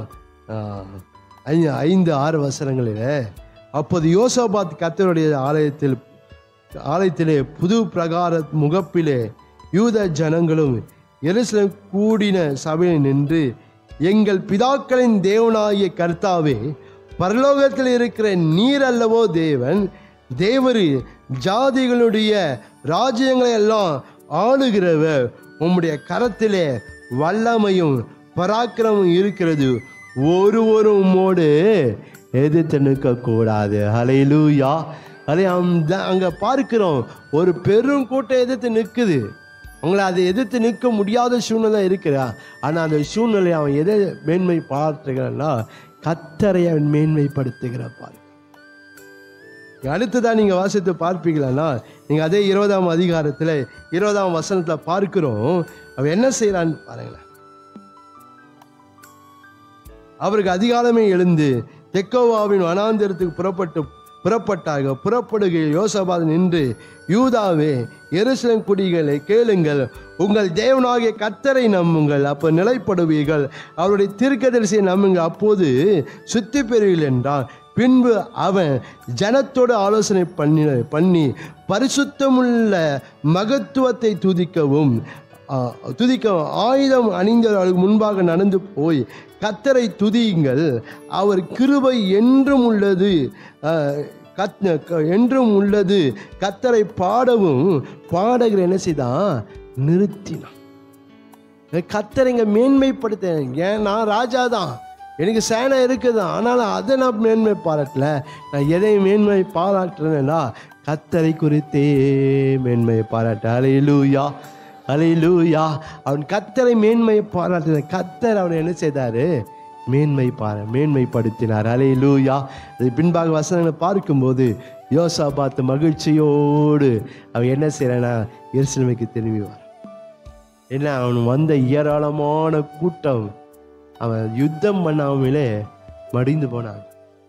5-6 வசனங்களில், அப்போது யோசாபாத் கர்த்தருடைய ஆலயத்திலே புது பிரகார முகப்பிலே யூத ஜனங்களும் எருசலேம் கூடின சபையில் நின்று, எங்கள் பிதாக்களின் தேவனாகிய கர்த்தாவே, பரலோகத்தில் இருக்கிற நீர் அல்லவோ தேவன், தேவரு ஜாதிகளுடைய ராஜ்யங்களை எல்லாம் ஆளுகிறவர், உம்முடைய கரத்திலே வல்லமையும் பராக்கிரமும் இருக்கிறது, ஒருவரும் உம்மோடு எதிர்த்து நிற்கக்கூடாது. அல்லேலூயா. அங்க பார்க்கிறோம் ஒரு பெரும் கூட்டம் எதிர்த்து நிற்குது. அவங்கள அதை எதிர்த்து நிற்க முடியாத சூழ்நிலை இருக்கிறா. ஆனால் அந்த சூழ்நிலை அவன் எதை மேன்மை பார்த்துக்கிறான்னா, கர்த்தரை அவன் மேன்மைப்படுத்துகிறார். அடுத்துதான் நீங்க வாசித்து பார்ப்பீங்களா, நீங்க அதே 20ஆம் அதிகாரத்தில் 20ஆம் வசனத்தில் பார்க்கிறோம். அவன் என்ன செய்யறான்னு பாருங்களேன். அவருக்கு அதிகாலமே எழுந்து தெக்கோவாவின் வனாந்திரத்துக்கு புறப்பட்டார்கள். புறப்படுகையில் யோசாபாத் நின்று, யூதாவே எருசலேம் குடிகளை கேளுங்கள், உங்கள் தேவனாகிய கர்த்தரை நம்புங்கள், அப்போ நிலைப்படுவீர்கள், அவருடைய தீர்க்கதரிசியை நம்புங்கள், அப்போது சுத்தி பெறுவீர்கள் என்றான். பின்பு அவன் ஜனத்தோடு ஆலோசனை பண்ணி பரிசுத்தமுள்ள மகத்துவத்தை துதிக்கவும் ஆயுதம் அணிந்தவர்களுக்கு முன்பாக நடந்து போய், கர்த்தரை துதியுங்கள், அவர் கிருபை என்றும் உள்ளது, என்றும் உள்ளது, கர்த்தரை பாடவும் பாடகர் என்ன செய்தான், நிறுத்தினான். கர்த்தரைங்க மேன்மைப்படுத்த, ஏன் நான் ராஜா தான், எனக்கு சேனை இருக்குது, ஆனாலும் அதை நான் மேன்மை பாராட்டல. நான் எதை மேன்மை பாராட்டுறேன்னா கர்த்தரை குறித்தே மேன்மை பாராட்ட. அல்லேலூயா, அல்லேலூயா. அவன் கர்த்தரை மேன்மை பாராட்டின. கர்த்தர் அவனை என்ன செய்தாரு, மேன்மைப்படுத்தினார். அல்லேலூயா. அது பின்பாக வசனங்களை பார்க்கும்போது யோசாபாத் மகிழ்ச்சியோடு அவன் என்ன செய்யறானா, எருசலேமுக்கு திரும்பிவார். ஏன்னா அவன் வந்த ஏராளமான கூட்டம் அவன் யுத்தம் பண்ணாமலே மடிந்து போனான்.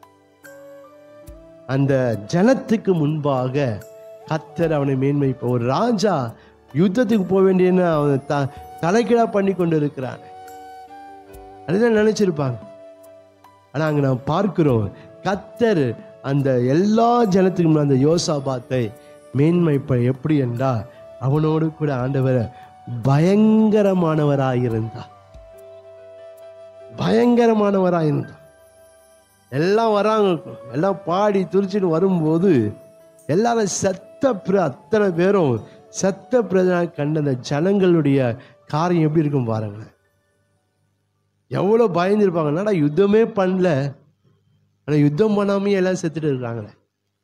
அந்த ஜனத்துக்கு முன்பாக கர்த்தர் அவனை மேன்மை. ஒரு ராஜா யுத்தத்துக்கு போக வேண்டியன்னு அவன் தலைக்கீழா பண்ணி கொண்டு இருக்கிறான். அதுதான் நினைச்சிருப்பாங்க. ஆனா அங்க நாம் பார்க்கிறோம், கர்த்தர் அந்த எல்லா ஜனத்துக்கும் அந்த யோசாபாத்தை மேன்மைப்ப எப்படி என்றால் அவனோடு கூட ஆண்டவர் பயங்கரமானவராயிருந்தார். பயங்கரமானவராயிருந்தார். எல்லாம் வராங்க, எல்லாம் பாடி துரிச்சிட்டு வரும்போது எல்லாரும் அத்தனை பேரும் செத்த பிரதனாக கண்ட அந்த ஜனங்களுடைய காரியம் எப்படி இருக்கும் பாருங்களேன். எவ்வளோ பயந்துருப்பாங்க. என்னடா யுத்தமே பண்ணல, ஆனால் யுத்தம் பண்ணாமே எல்லாம் செத்துட்டு இருக்காங்களே.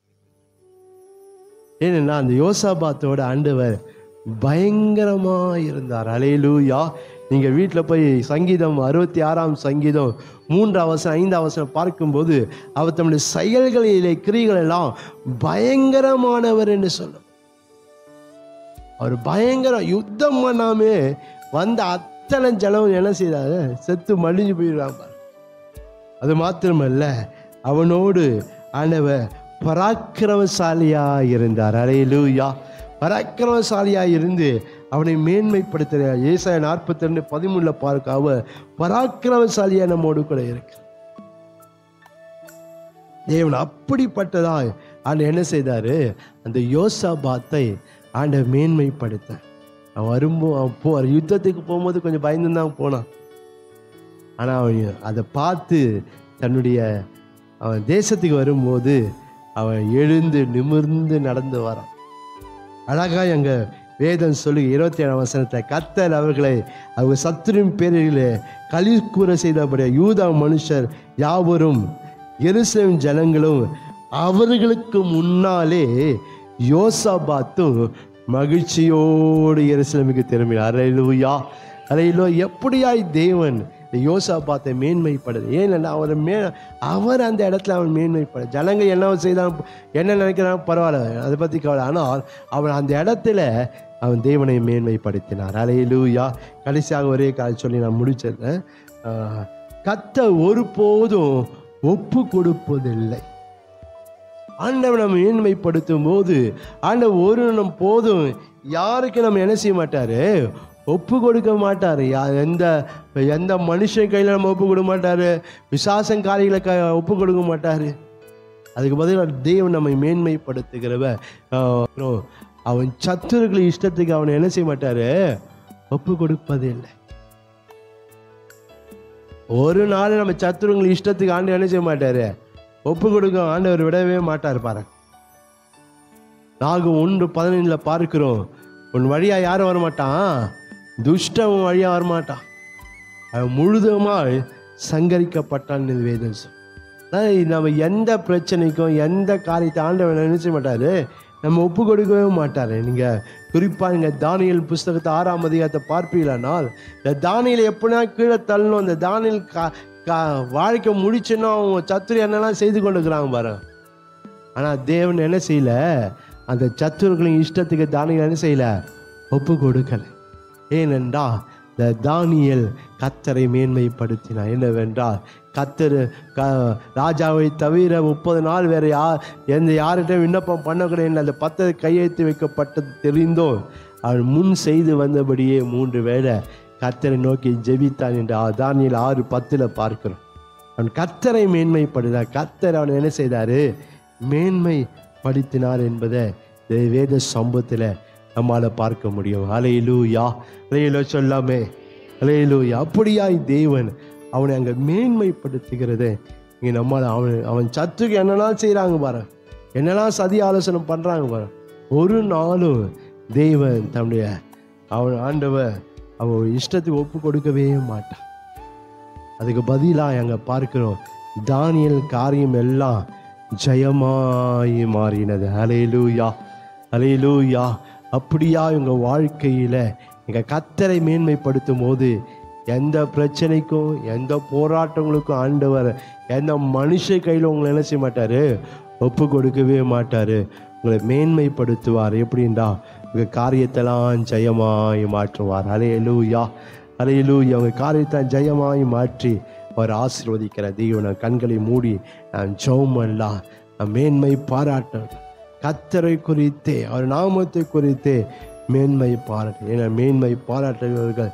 ஏன்னா அந்த யோசாபாத்தோட ஆண்டவர் பயங்கரமா இருந்தார். அல்லேலூயா. நீங்க வீட்டில் போய் சங்கீதம் 66ஆம் சங்கீதம் 3ஆம் வசனம் 5ஆம் வசனம் பார்க்கும்போது அவர் தம்முடைய செயல்களிலே கிரிகள் எல்லாம் பயங்கரமானவர் என்று சொல்லும். அவர் பயங்கரம். யுத்தம் பண்ணாமே வந்த அத்தனை ஜனம் என்ன செய்தாரு, செத்து மடிஞ்சு போயிடுறாங்க. அது மாத்திரமல்ல, அவனோடு ஆண்டவர் பராக்கிரமசாலியா இருந்தார். அல்லேலூயா. பராக்கிரமசாலியா இருந்து அவனை மேன்மைப்படுத்துகிறார். ஏசாயா 42:13 பார்க்க அவர் பராக்கிரமசாலியா நம்மோடு கூட இருக்கு. தேவன் அப்படிப்பட்டதா ஆண்டு என்ன செய்தாரு, அந்த யோசாபாத்தை ஆண்ட மேன்மைப்படுத்த. அவன் அவன் யுத்தத்துக்கு போகும்போது கொஞ்சம் பயந்து தான் போனான். ஆனா அவன் அதை பார்த்து தன்னுடைய அவன் தேசத்துக்கு வரும்போது அவன் எழுந்து நிமிர்ந்து நடந்து வரான். அழகா எங்க வேதம் சொல்லி 27ஆம் வசனத்தை, கர்த்தர் அவர்களை அவங்க சத்துருவின் பேரிலே களி கூற செய்தபடியா யூதா மனுஷர் யாவரும் எருசலேம் ஜனங்களும் அவர்களுக்கு முன்னாலே யோசாபாத்தும் மகிழ்ச்சியோடு எருசலேமுக்கு திரும்பினார். அல்லேலூயா. அல்லேலூயா. எப்படியாய் தேவன் யோசாபாத்தை மேன்மைப்படுது. ஏன்னா அவர் அந்த இடத்துல அவன் மேன்மைப்பட. ஜனங்கள் என்ன செய்தான், என்ன நினைக்கிறான் பரவாயில்ல, அதை பற்றி கவலை. ஆனால் அவன் அந்த இடத்துல அவன் தேவனை மேன்மைப்படுத்தினார். அல்லேலூயா. கடைசியாக ஒரே கால் சொல்லி நான் முடிச்சிருந்தேன். கர்த்தர் ஒருபோதும் ஒப்பு கொடுப்பதில்லை. ஆண்டவனை நம்ம மேன்மைப்படுத்தும் போது ஆண்டவர் ஒரு நம் போதும் யாருக்கு நம்ம என்ன செய்ய மாட்டாரு, ஒப்பு கொடுக்க மாட்டாரு. எந்த மனுஷன் கையில் நம்ம ஒப்பு கொடுக்க மாட்டாரு, விசாசம் காரிகளை ஒப்பு கொடுக்க மாட்டாரு. அதுக்கு பதிலாக தேவன் நம்மை மேன்மைப்படுத்துகிறவ. அவன் சத்துருக்களை இஷ்டத்துக்கு அவனை என்ன செய்ய மாட்டாரு, ஒப்பு கொடுப்பது இல்லை. ஒரு நாள் நம்ம சத்துருக்களை இஷ்டத்துக்கு ஆண்டவர் என்ன செய்ய மாட்டாரு, ஒப்பு கொடுக்க ஆண்டவர் விடவே மாட்டார். பாரு, நாகு 1:15 பார்க்கிறோம், உன் வழியா யாரும் வரமாட்டான், துஷ்டம் வழியா வரமாட்டான், அவன் முழுதுமாய் சங்கரிக்கப்பட்டான். வேதம் நம்ம எந்த பிரச்சனைக்கும் எந்த காரியத்தை ஆண்டவன் நினைச்ச மாட்டாரு, நம்ம ஒப்பு கொடுக்கவே மாட்டாரு. நீங்க குறிப்பா நீங்க தானியேல் புஸ்தகத்தை 6ஆம் அதிகாரத்தை பார்ப்பீங்களானால், இந்த தானியேல் எப்படின்னா கீழே தள்ளணும். இந்த தானியேல் வாழ்க்கை முடிச்சுன்னா அவங்க சத்துரு என்னெல்லாம் செய்து கொண்டுக்கிறாங்க பாரு. ஆனா தேவன் என்ன செய்யல, அந்த சத்துருக்களின் இஷ்டத்துக்கு தானியேல் என்ன செய்யல, ஒப்பு கொடுக்கல. ஏனென்றா இந்த தானியேல் கர்த்தரை மேன்மைப்படுத்தினார். என்னவென்றால் கர்த்தர் ராஜாவை தவிர 30 நாள் வேற யார்கிட்ட விண்ணப்பம் பண்ணக்கூடாது. அந்த 10 கையெழுத்து வைக்கப்பட்டது தெரிந்தோம். அவன் முன் செய்து வந்தபடியே 3 வேளை கர்த்தரை நோக்கி ஜெபித்தான் என்று தானியேல் 6:10 பார்க்கிறோம். அவன் கர்த்தரை மேன்மைப்படுத்தினார். கர்த்தர் அவன் என்ன செய்தாரு, மேன்மைப்படுத்தினார் என்பதை வேத சம்பவத்தில் நம்மால பார்க்க முடியும். அல்லேலூயா. அல்லேலூயா சொல்லாமே. அல்லேலூயா. அப்படியாய் தேவன் அவனை அங்கே மேன்மைப்படுத்துகிறது. இங்கே நம்மால் அவன் சத்துக்கு என்னெல்லாம் செய்கிறாங்க பாரு, என்னெல்லாம் சதி ஆலோசனை பண்ணுறாங்க பாரு. ஒரு நாளும் தேவன் தன்னுடைய அவன் ஆண்டவர் அவன் இஷ்டத்துக்கு ஒப்பு கொடுக்கவே மாட்டான். அதுக்கு பதிலாக அங்கே பார்க்கிறோம், தானியேல் காரியம் எல்லாம் ஜெயமாய் மாறினது. அல்லேலூயா. அல்லேலூயா. அப்படியா உங்கள் வாழ்க்கையில் எங்கள் கர்த்தரை மேன்மைப்படுத்தும் போது எந்த பிரச்சனைக்கும் எந்த போராட்டங்களுக்கும் ஆண்டவர் எந்த மனுஷ கையில் உங்களை என்ன செய்ய மாட்டார், ஒப்பு கொடுக்கவே மாட்டார். உங்களை மேன்மைப்படுத்துவார். எப்படின்னா உங்கள் காரியத்தெல்லாம் ஜெயமாய் மாற்றுவார். அல்லேலூயா. அல்லேலூயா. உங்கள் காரியத்தை ஜெயமாய் மாற்றி அவர் ஆசீர்வதிக்கிற தேவனை கண்களை மூடி நான் ஜெபம் பண்ணலாம். நான் மேன்மை பாராட்டேன். கர்த்தரை குறித்தே அவர் நாமத்தை குறித்தே மேன்மை பாராட்டு. ஏன்னா மேன்மை பாராட்டுகிறவர்கள்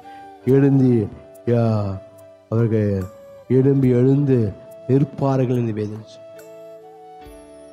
அவர்கள் எழும்பி எழுந்து நிற்பார்கள் என்று வேதம்.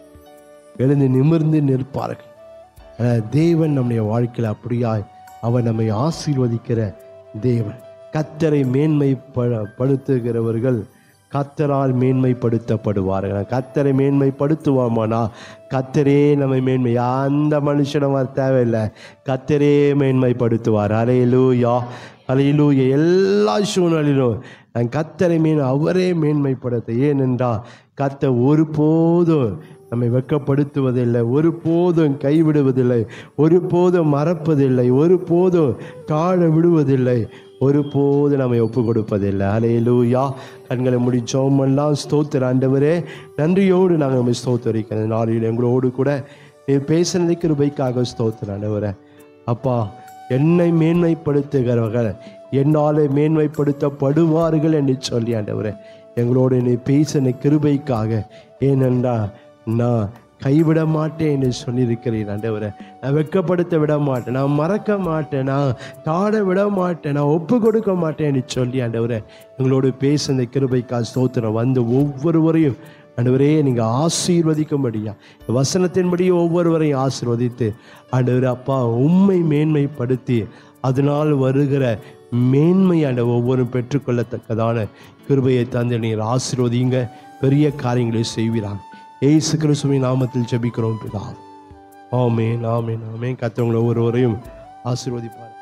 எழுந்து நிமிர்ந்து நிற்பார்கள். தேவன் நம்முடைய வாழ்க்கையில் அப்படியாய் அவர் நம்மை ஆசீர்வதிக்கிற தேவன். கர்த்தரை மேன்மைப்படுத்துகிறவர்கள் கர்த்தரால் மேன்மைப்படுத்தப்படுவார்கள். கர்த்தரை மேன்மைப்படுத்துவோமானா கர்த்தரே நம்மை மேன்மை, அந்த மனுஷனும் வர தேவையில்லை, கர்த்தரே மேன்மைப்படுத்துவார். அல்லேலூயா, அல்லேலூயா. எல்லா சூழ்நிலையிலும் கர்த்தரை அவரே மேன்மைப்படுத்த. ஏனென்றால் கர்த்தர் ஒருபோதும் நம்மை வெட்கப்படுத்துவதில்லை, ஒருபோதும் கைவிடுவதில்லை, ஒருபோதும் மறப்பதில்லை, ஒருபோதும் தாழ விடுவதில்லை, ஒருபோதும் நம்மை ஒப்பு கொடுப்பதில்லை. அல்லேலூயா. கண்களை முடி ஜெபம் பண்ணலாம். ஸ்தோத்திர ஆண்டவரே, நன்றியோடு நாங்கள் நம்ம ஸ்தோத்தரிக்கிறோம். நாளையில் எங்களோடு கூட நீர் பேசினதை கிருபைக்காக ஸ்தோத்திர ஆண்டவரே. அப்பா, என்னை மேன்மைப்படுத்துகிறவர்கள் என்னாலே மேன்மைப்படுத்தப்படுவார்கள் என்று சொல்லி ஆண்டவரே எங்களோடு நீ பேசின கிருபைக்காக. ஏனென்றால் நான் கைவிட மாட்டேன் என்று சொல்லியிருக்கிறேன் ஆண்டவரே. நான் வெட்கப்படுத்த விட மாட்டேன், நான் மறக்க மாட்டேன், நான் தாட விட மாட்டேன், நான் ஒப்பு கொடுக்க மாட்டேன் என்று சொல்லி ஆண்டவரே எங்களோடு பேசின கிருபைக்காக ஸ்தோத்திரம். வந்து ஒவ்வொருவரையும் ஆண்டவரே நீங்கள் ஆசீர்வதிக்கும்படியா வசனத்தின்படியே ஒவ்வொருவரையும் ஆசீர்வதித்து ஆண்டவரே அப்பா உம்மை மேன்மைப்படுத்தி அதனால் வருகிற மேன்மை ஆண்டவர் ஒவ்வொரு பெற்றுக்கொள்ளத்தக்கதான கிருபையை தந்து நீர் ஆசீர்வதிங்க. பெரிய காரியங்களை செய்வீராங்க. இயேசு கிறிஸ்துவின் நாமத்தில் ஜெபிக்கிறோம் பிதாவே. ஆமென், ஆமென், ஆமென். கர்த்தர் உங்களை ஒவ்வொருவரையும் ஆசீர்வதிப்பார்.